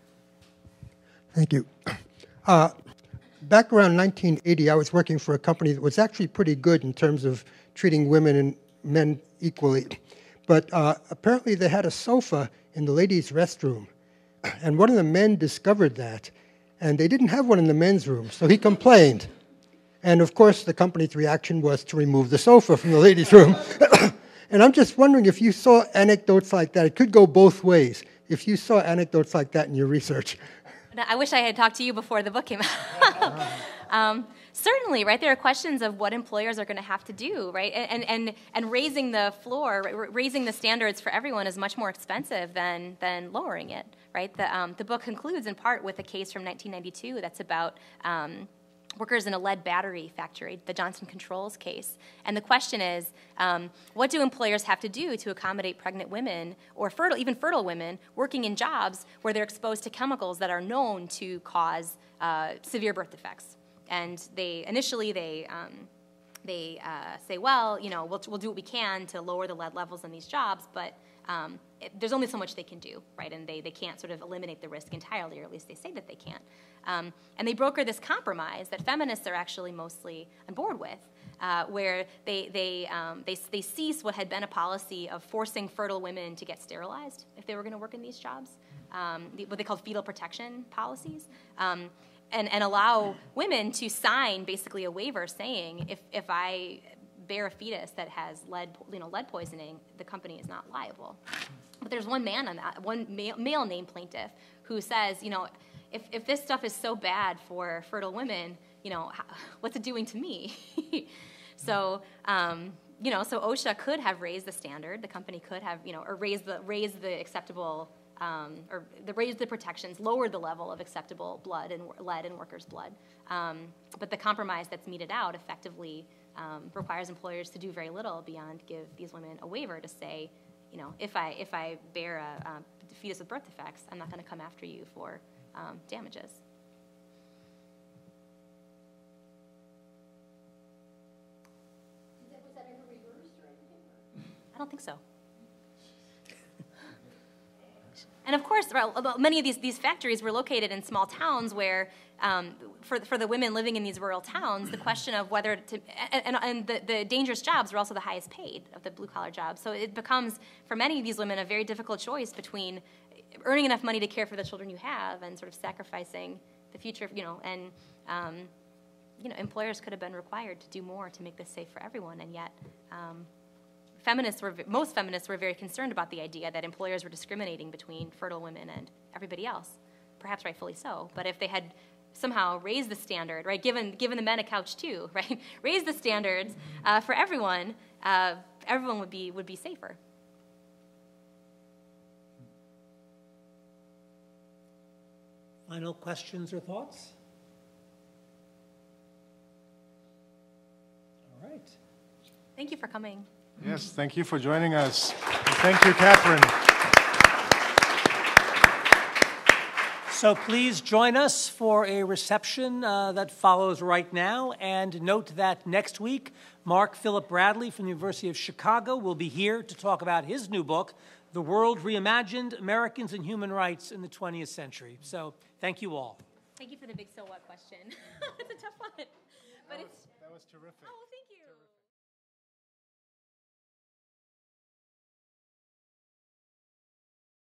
Thank you. Uh, back around nineteen eighty, I was working for a company that was actually pretty good in terms of treating women and men equally. But uh, apparently they had a sofa in the ladies' restroom. And one of the men discovered that. And they didn't have one in the men's room, so he complained. And of course, the company's reaction was to remove the sofa from the ladies' room. And I'm just wondering if you saw anecdotes like that. It could go both ways. If you saw anecdotes like that in your research. I wish I had talked to you before the book came out. um, certainly, right, there are questions of what employers are going to have to do, right? And, and, and raising the floor, raising the standards for everyone is much more expensive than, than lowering it, right? The, um, the book concludes in part with a case from nineteen ninety-two that's about um, workers in a lead battery factory, the Johnson Controls case. And the question is, um, what do employers have to do to accommodate pregnant women or fertile, even fertile women working in jobs where they're exposed to chemicals that are known to cause uh, severe birth defects? And they initially they um, they uh, say, well, you know, we'll we'll do what we can to lower the lead levels in these jobs, but um, it, there's only so much they can do, right? And they they can't sort of eliminate the risk entirely, or at least they say that they can't. Um, and they broker this compromise that feminists are actually mostly on board with, uh, where they they, um, they they cease what had been a policy of forcing fertile women to get sterilized if they were going to work in these jobs, um, the, what they called fetal protection policies. Um, And, and allow women to sign basically a waiver saying if, if I bear a fetus that has lead, you know, lead poisoning, the company is not liable. But there's one man on that, one male, male named plaintiff who says, you know, if, if this stuff is so bad for fertile women, you know, what's it doing to me? so, um, you know, so OSHA could have raised the standard. The company could have, you know, or raised the raised the acceptable. Um, or the raised the protections, lowered the level of acceptable blood and lead in workers' blood. Um, but the compromise that's meted out effectively um, requires employers to do very little beyond give these women a waiver to say, you know, if I if I bear a, a fetus with birth defects, I'm not going to come after you for um, damages. Was that ever reversed or anything? I don't think so. And of course, many of these, these factories were located in small towns where, um, for, for the women living in these rural towns, the question of whether to, and, and the, the dangerous jobs were also the highest paid of the blue-collar jobs. So it becomes, for many of these women, a very difficult choice between earning enough money to care for the children you have and sort of sacrificing the future, you know, and, um, you know, employers could have been required to do more to make this safe for everyone, and yet, um, Feminists were, most feminists were very concerned about the idea that employers were discriminating between fertile women and everybody else, perhaps rightfully so. But if they had somehow raised the standard, right, given, given the men a couch too, right, raised the standards uh, for everyone, uh, everyone would be, would be safer. Final questions or thoughts? All right. Thank you for coming. Yes, thank you for joining us. And thank you, Katherine. So please join us for a reception uh, that follows right now. And note that next week, Mark Philip Bradley from the University of Chicago will be here to talk about his new book, The World Reimagined, Americans and Human Rights in the twentieth century. So thank you all. Thank you for the big so what question. It's a tough one. But That was, it's, that was terrific. oh, thank you.